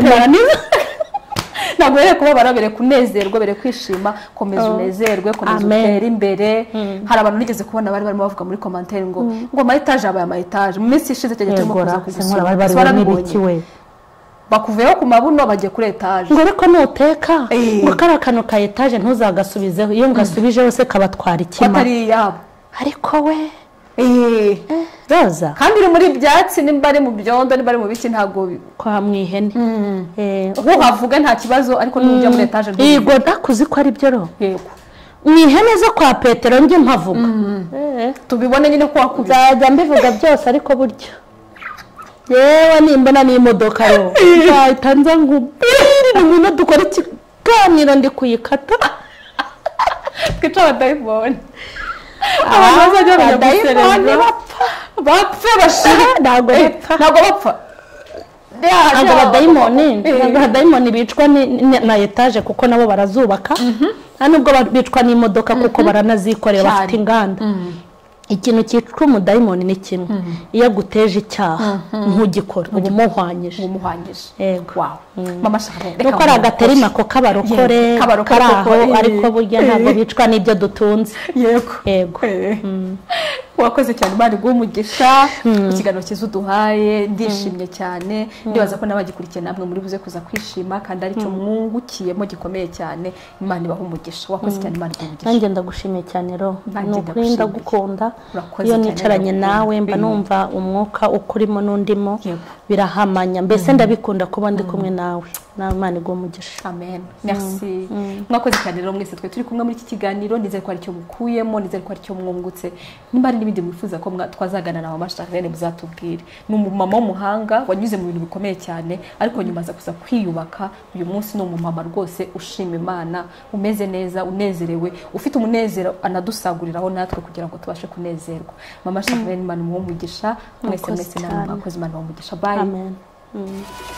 ntabwo ubereye kubabara bereye kunezerwa bereye kwishima komeza unezerwe komeza utere imbere hari abantu nigeze kubona bari barimo bavuga muri commentaire ngo ngo ama etage abaye ama etage mu minsi ishize cyane turimo kuza kugusura bari bari n'ibikiwe bakuveho ku mabuno bagiye kuri etaje ngo ariko nuteka ngo kariya kantu ka etaje ntuzagasubizeho iyo ngasubije yose kabatwara ikima batari iyabo ariko we eh Roza kandi uri muri byatsi nimba ari mu byondo nimba ari mu biki ntago kwa mwihene eh uwo havuga nta kibazo ariko n'ujya muri etaje yego ndakuzi ko ari byo ro yego mwihene zo kwa Petero nge mpavuga eh tubibone nyine ko wakubiza nzajya mbivuga byose ariko buryo yewe nimbona n'imodoka yo nzahita nza nkubwire n'umuntu dukora ikiganiro ndi kuyikata twica abadayimoni abantu bazajya bajya bapfa bapfe bashira ntabwo bapfa ntabwo bapfa ntabwo abadayimoni ntabwo abadayimoni bicwa na etaje kuko nabo barazubaka nubwo bicwa n'imodoka kuko baranazikorera bafite inganda ikintu cyitwa umudayimoni ni kimwe iyo aguteje icyaha ntugikora uba umuhwanyije umuhwanyije yego wow mama shaka nuko ari agaterima ko kabarokore karaho ariko burya ntabwo bicwa n'ibyo dutunze yego yego wakoze cyane Imana iguhe umugisha ikiganiro cyiza uduhaye ndishimye cyane ndibaza ko n'abagikurikiye namwe muri buze kuza kwishima kandi ari cyo mwungukiyemo gikomeye cyane Imana ibaha umugisha wakoze cyane Imana iguhe umugisha nanjye ndagushimiye cyane ro nukuri ndagukunda iyo nicaranye nawe mba numva umwuka ukurimo n'undimo birahamanya mbese ndabikunda kuba ndi kumwe nawe nawe Imana iguhe umugisha amen merci mwakoze cyane rero mwese twe turi kumwe muri iki kiganiro nizere ko ari cyo mukuyemo nizere ko ari cyo mwungutse nimba ari n'ibindi mwifuza ko twazagana na mama Charlene muzatubwire ni umumama w'umuhanga wanyuze mu bintu bikomeye cyane ariko nyuma aza kuza kwiyubaka uyu munsi ni umumama rwose ushima Imana umeze neza unezerewe ufite umunezero anadusaguriraho natwe kugira ngo tubashe kunezerwa mama Charlene Imana umugisha mwese mwese namwe mwakoze Imana umugisha bye amen